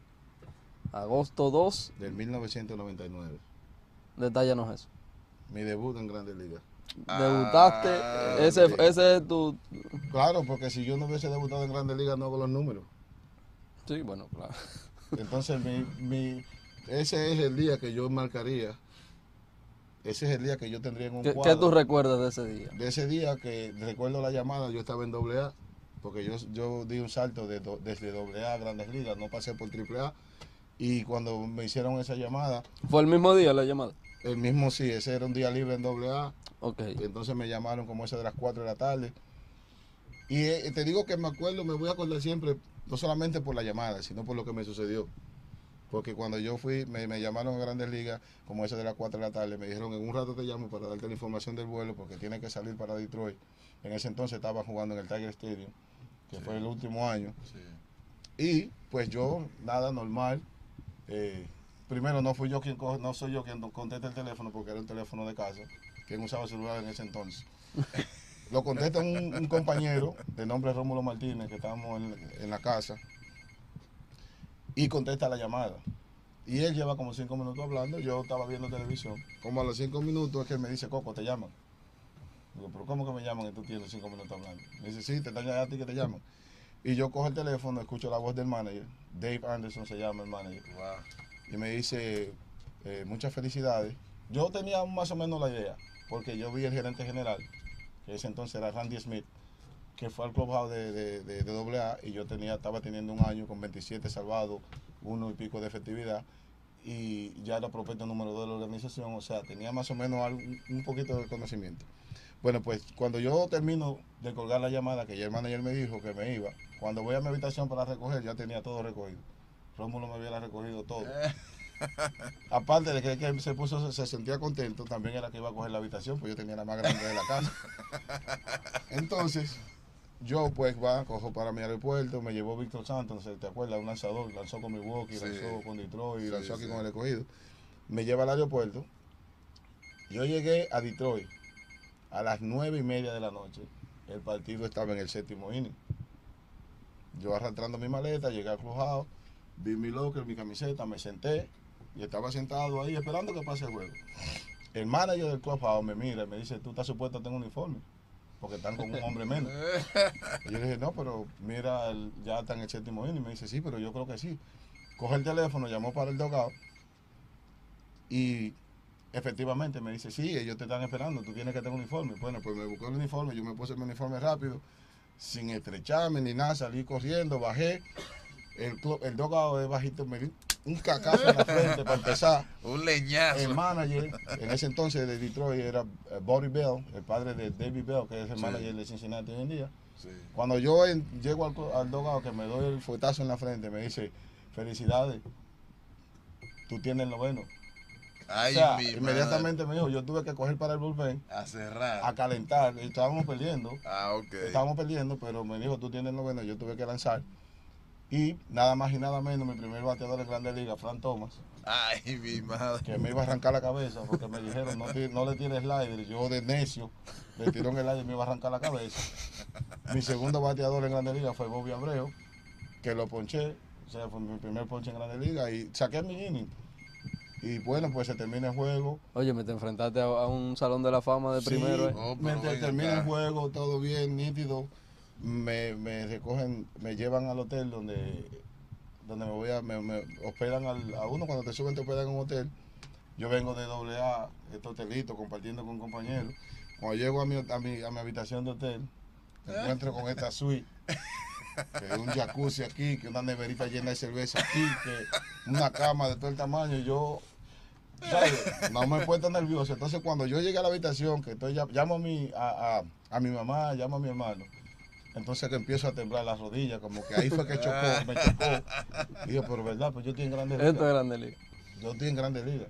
Agosto 2, Del 1999. detállanos eso. Mi debut en Grandes Ligas. Debutaste, ese es tu... Claro, porque si yo no hubiese debutado en Grandes Ligas no hago los números. Sí, bueno, claro. Entonces ese es el día que yo marcaría. Ese es el día que yo tendría en un ¿Qué cuadro. tú recuerdas de ese día? De ese día que recuerdo la llamada, yo estaba en AA, porque yo di un salto desde AA a Grandes Ligas, no pasé por AAA. Y cuando me hicieron esa llamada, ¿Fue el mismo día la llamada? el mismo sí, ese era un día libre en AA. Ok. Entonces me llamaron como ese de las 4 de la tarde. Y te digo que me voy a acordar siempre, no solamente por la llamada, sino por lo que me sucedió. Porque cuando yo fui, me llamaron a Grandes Ligas, como ese de las 4 de la tarde, me dijeron, en un rato te llamo para darte la información del vuelo, porque tienes que salir para Detroit. En ese entonces estaba jugando en el Tiger Stadium, que fue el último año. Sí. Y pues yo, nada, normal. Primero no soy yo quien contesta el teléfono, porque era un teléfono de casa. Quien usaba celular en ese entonces. Lo contesta un compañero de nombre Rómulo Martínez, que estábamos en la casa, y contesta la llamada. Y él lleva como 5 minutos hablando, yo estaba viendo televisión. Como a los 5 minutos es que él me dice, Coco, te llaman. Digo, pero ¿cómo que me llaman y tú tienes 5 minutos hablando? Me dice, sí, te están llamando a ti que te llaman. Y yo cojo el teléfono, escucho la voz del manager, Dave Anderson se llama el manager, Wow. y me dice, muchas felicidades. Yo tenía más o menos la idea, porque yo vi el gerente general, que ese entonces era Randy Smith, que fue al clubhouse de AA, y yo estaba teniendo un año con 27 salvados, 1 y pico de efectividad, y ya era prospecto número 2 de la organización, o sea, tenía más o menos un poquito de conocimiento. Bueno, pues cuando yo termino de colgar la llamada, que ya el manager me dijo que me iba, cuando voy a mi habitación para recoger, ya tenía todo recogido. Rómulo me había recogido todo. Aparte de que él se sentía contento, también era que iba a coger la habitación, pues yo tenía la más grande de la casa. Entonces, yo pues cojo para mi aeropuerto, me llevó Víctor Santos, ¿te acuerdas? Un lanzador, lanzó con Milwaukee, Sí. lanzó con Detroit, Sí, lanzó aquí sí. con el escogido. Me lleva al aeropuerto. Yo llegué a Detroit a las 9:30 de la noche. El partido estaba en el 7º inning. yo arrastrando mi maleta, llegué al clubhouse, vi mi locker, mi camiseta, me senté y estaba sentado ahí esperando que pase el juego. El manager del clubhouse me mira y me dice, tú estás supuesto a tener un uniforme, porque están con un hombre menos. Y yo le dije, no, pero mira, ya está en el 7º inning. Y me dice, sí, pero yo creo que sí. Coge el teléfono, llamó para el dugout y efectivamente me dice, sí, ellos te están esperando, tú tienes que tener un uniforme. Bueno, pues me buscó el uniforme, yo me puse mi uniforme rápido, sin estrecharme ni nada, salí corriendo, bajé. El dugout es bajito, me dio un cacazo en la frente para empezar. Un leñazo. El manager, en ese entonces de Detroit, era Buddy Bell, el padre de David Bell, que es el manager de Cincinnati hoy en día. Sí. Cuando yo llego al dugout, que me doy el fuetazo en la frente, me dice, felicidades, tú tienes el noveno. Ay, O sea, mi inmediatamente me dijo, yo tuve que coger para el bullpen, a cerrar. a calentar, estábamos perdiendo, Ok. pero me dijo, tú tienes el noveno, yo tuve que lanzar. Y nada más y nada menos, mi primer bateador de Grandes Ligas, Frank Thomas, Ay, mi madre. que me iba a arrancar la cabeza porque me dijeron, no le tires slider. Yo de necio le tiró un slider y me iba a arrancar la cabeza. Mi segundo bateador en Grandes Ligas fue Bobby Abreu, que lo ponché, o sea, fue mi primer ponche en Grandes Ligas y saqué mi inning. Y bueno, pues se termina el juego. Oye, me te enfrentaste a un salón de la fama de primero. Sí, Oh, pero mientras ven termina acá. el juego, todo bien, nítido. Me recogen, me llevan al hotel donde me voy me hospedan a uno. Cuando te suben te hospedan en un hotel. Yo vengo de AA, este hotelito, compartiendo con compañeros. Cuando llego a mi habitación de hotel, me encuentro con esta suite, que es un jacuzzi aquí, que una neverita llena de cerveza aquí, que una cama de todo el tamaño. Y yo, ¿sabes? No me he puesto nervioso. Entonces cuando yo llegué a la habitación, que llamo a mi mamá, llamo a mi hermano. Entonces que empiezo a temblar las rodillas, como que ahí fue que me chocó. Y yo, pero verdad, pues yo estoy en Grandes Ligas. Esto es Grande Liga. Yo estoy en Grandes Ligas.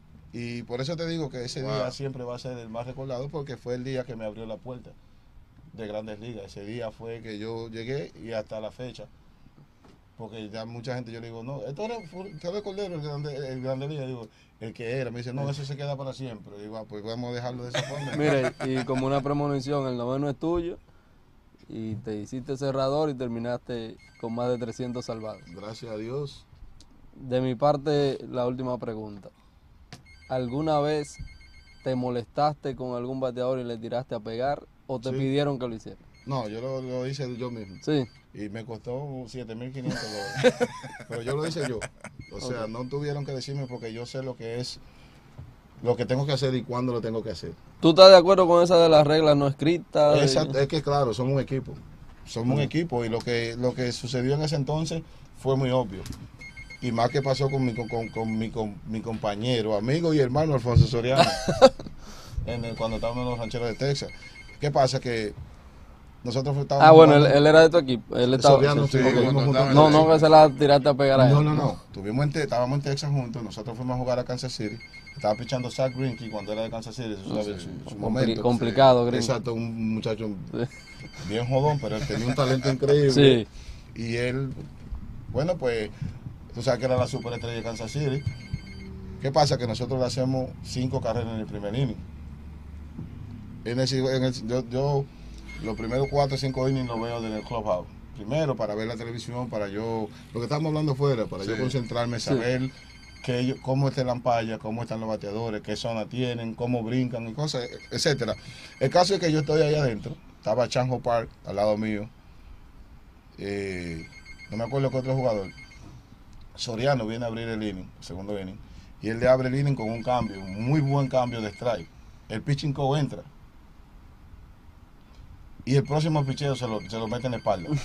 Y por eso te digo que ese día siempre va a ser el más recordado, porque fue el día que me abrió la puerta de Grandes Ligas. Ese día fue que yo llegué y hasta la fecha. Porque ya mucha gente, yo le digo, no, esto era Cordero, el Grandes Ligas. Digo, el que era. Me dice, no, eso se queda para siempre. Digo, pues vamos a dejarlo de esa forma. Mire, y como una premonición, el noveno es tuyo y te hiciste cerrador y terminaste con más de 300 salvados. Gracias a Dios. De mi parte, la última pregunta. ¿Alguna vez te molestaste con algún bateador y le tiraste a pegar o te Sí. pidieron que lo hicieras? No, yo lo hice yo mismo. Sí. Y me costó $7,500. Pero yo lo hice yo. O sea, no tuvieron que decirme porque yo sé lo que es, lo que tengo que hacer y cuándo lo tengo que hacer. ¿Tú estás de acuerdo con esa de las reglas no escritas? Es que claro, somos un equipo. Somos un equipo y lo que sucedió en ese entonces fue muy obvio. Y más que pasó con mi compañero, amigo y hermano Alfonso Soriano, cuando estábamos en los Rancheros de Texas. ¿Qué pasa? Que nosotros estábamos... Ah, bueno, jugando- él era de tu equipo. Él estaba, Soriano, sí, ok. vivimos juntos. No que se la tiraste a pegar a él. No. Estábamos en Texas juntos. Nosotros fuimos a jugar a Kansas City. Estaba pichando Zach Greinke cuando era de Kansas City. Eso sabe, su momento. Complicado, Greinke. Exacto, un muchacho bien jodón, pero él tenía un talento increíble. Sí. Y él, bueno, pues, tú sabes que era la superestrella de Kansas City. ¿Qué pasa? Que nosotros le hacemos 5 carreras en el primer inning. Yo los primeros 4 o 5 innings los veo desde el clubhouse. Primero para ver la televisión, para yo, lo que estábamos hablando fuera, para yo concentrarme, saber cómo está la ampalla, cómo están los bateadores, qué zona tienen, cómo brincan y cosas, etcétera. El caso es que yo estoy ahí adentro, estaba Chanjo Park al lado mío, no me acuerdo qué otro jugador. Soriano viene a abrir el inning, el segundo inning, y él le abre el inning con un cambio, un muy buen cambio de strike. El pitching coach entra. Y el próximo picheo se lo mete en la espalda. O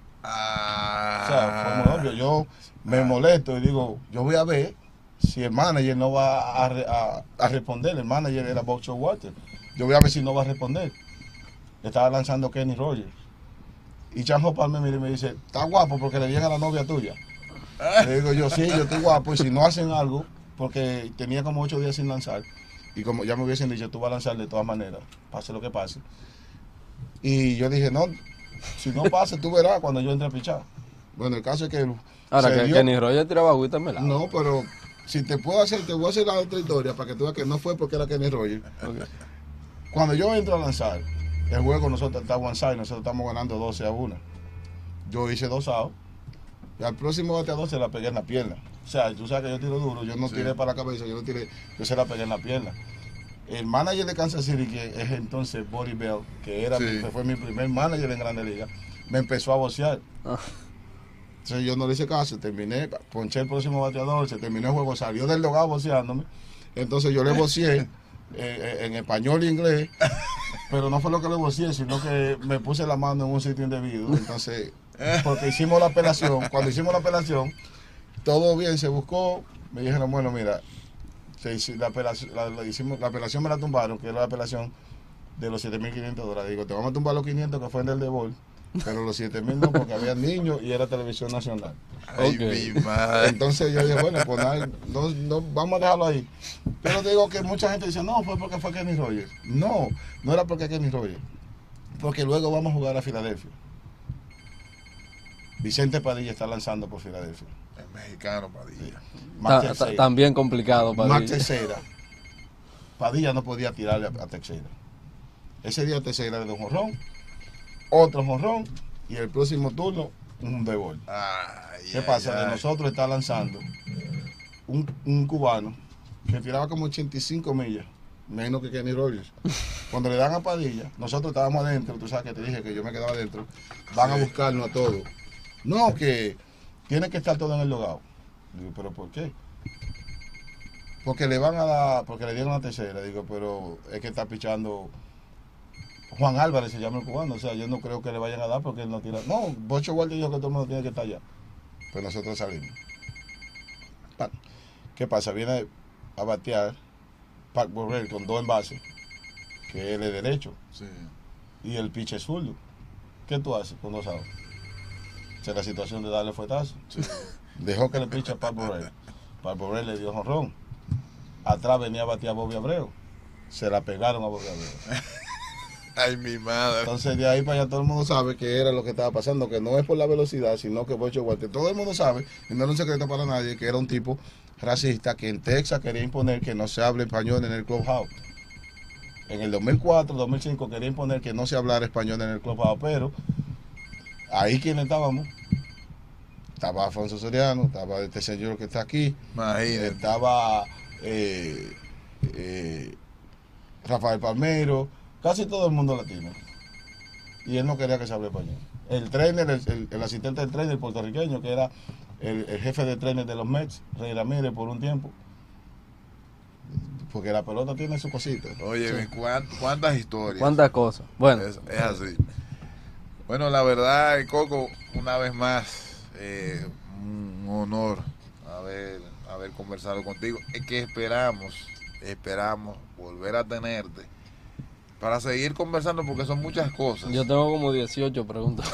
sea, fue muy obvio. Yo me molesto y digo, yo voy a ver si el manager no va a responder. El manager era Bob Showalter. Yo voy a ver si no va a responder. Le estaba lanzando Kenny Rogers. Y Chanjo Palme mira y me dice, está guapo porque le llega a la novia tuya. Le digo yo, sí, yo estoy guapo. Y si no hacen algo, porque tenía como 8 días sin lanzar, y como ya me hubiesen dicho, tú vas a lanzar de todas maneras, pase lo que pase. Y yo dije, no, si no pasa, tú verás cuando yo entre a pichar. Bueno, el caso es que... Ahora, que Kenny Rogers tiraba agüita en melado. No, pero si te voy a hacer la otra historia para que tú veas que no fue porque era Kenny Rogers. Okay. Cuando yo entro a lanzar, el juego nosotros está one side, nosotros estamos ganando 12-1. yo hice 2 outs, y al próximo bateador se la pegué en la pierna. O sea, tú sabes que yo tiro duro, yo no tiré para la cabeza, yo se la pegué en la pierna. El manager de Kansas City, que es entonces Buddy Bell, que fue mi primer manager en Grandes Ligas, me empezó a vocear. Entonces yo no le hice caso, terminé, ponché el próximo bateador, se terminó el juego, salió del dogado voceándome. Entonces yo le voceé en español e inglés, pero no fue lo que le voceé, sino que me puse la mano en un sitio indebido. Entonces, porque hicimos la apelación, cuando hicimos la apelación, todo bien, se buscó, me dijeron, bueno, mira, la apelación me la tumbaron, que era la apelación de los $7,500. Digo, te vamos a tumbar los 500 que fue en el de Ball, pero los 7,000 no, porque había niños y era televisión nacional. Ay, mi madre. Entonces yo dije, bueno, pues nada, no, vamos a dejarlo ahí. Pero te digo que mucha gente dice, no, fue porque fue Kenny Rogers. No, no era porque Kenny Rogers, porque luego vamos a jugar a Filadelfia. Vicente Padilla está lanzando por Filadelfia. El mexicano Padilla. También complicado, Padilla. Más Teixeira. Padilla no podía tirarle a Teixeira. Ese día Teixeira le dio un jonrón, otro jonrón, y el próximo turno, un béisbol. ¿Qué pasa? De nosotros está lanzando un cubano que tiraba como 85 millas, menos que Kenny Rogers. Cuando le dan a Padilla, nosotros estábamos adentro, tú sabes que te dije que yo me quedaba adentro, van a buscarnos a todos. No, que tiene que estar todo en el logado. Digo, ¿pero por qué? Porque le dieron la tercera. Digo, pero es que está pichando Juan Álvarez, se llama el cubano. O sea, yo no creo que le vayan a dar porque él no tira. No, Bocho Walter dijo que todo el mundo tiene que estar allá. Pues nosotros salimos. ¿Qué pasa? Viene a batear Pat Burrell con 2 envases, que él es derecho. Sí. Y el pitch es zurdo. ¿Qué tú haces con 2 outs? Esa es la situación de darle fuetazo. Sí. Dejó que le piche a Pat Burrell. Pat Burrell le dio jonrón. Atrás venía a batear a Bobby Abreu. Se la pegaron a Bobby Abreu. Ay, mi madre. Entonces de ahí para allá todo el mundo sabe que era lo que estaba pasando, que no es por la velocidad, sino que Bocho Walter, todo el mundo sabe, y no es un secreto para nadie, que era un tipo racista que en Texas quería imponer que no se hable español en el clubhouse. En el 2004, 2005 quería imponer que no se hablara español en el clubhouse, pero ahí quienes estábamos, estaba Alfonso Soriano, estaba este señor que está aquí, imagínate, estaba Rafael Palmero, casi todo el mundo latino. Y él no quería que se hable español. El trainer, el asistente del trainer puertorriqueño, que era el jefe de trainer de los Mets, Rey Ramírez, por un tiempo. Porque la pelota tiene su cosita. Oye, sí. ¿Cuántas historias? ¿Cuántas cosas? Bueno. Es así. Bueno, la verdad, Coco, una vez más, un honor haber conversado contigo. Es que esperamos volver a tenerte para seguir conversando, porque son muchas cosas. Yo tengo como 18 preguntas.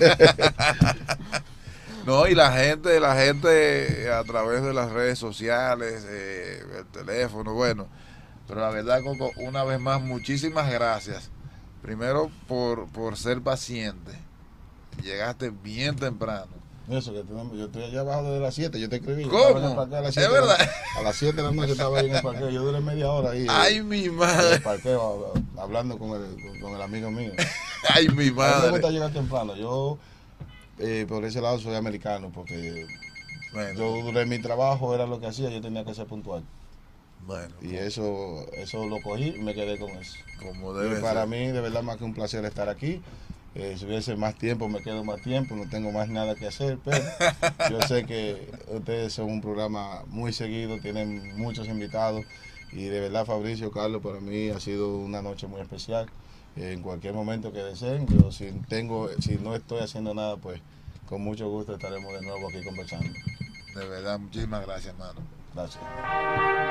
No, y la gente a través de las redes sociales, el teléfono, bueno. Pero la verdad, Coco, una vez más, muchísimas gracias. Primero por ser paciente. Llegaste bien temprano. Eso, que yo estoy allá abajo desde las 7, yo te escribí. ¿Cómo? ¿Es verdad? A las 7 de la noche estaba ahí en el parqueo, yo duré media hora ahí. Ay, mi madre. En el parqueo, hablando con el amigo mío. Ay, mi madre. A mí me gusta llegar temprano, yo por ese lado soy americano, porque bueno, yo duré mi trabajo, era lo que hacía, yo tenía que ser puntual. Bueno. Y eso lo cogí y me quedé con eso. Como debe ser. Para mí, de verdad, más que un placer estar aquí. Si hubiese más tiempo, me quedo más tiempo, no tengo más nada que hacer, pero yo sé que ustedes son un programa muy seguido, tienen muchos invitados y de verdad, Fabricio, Carlos, para mí ha sido una noche muy especial. En cualquier momento que deseen, yo si no estoy haciendo nada, pues con mucho gusto estaremos de nuevo aquí conversando. De verdad, muchísimas gracias, hermano. Gracias.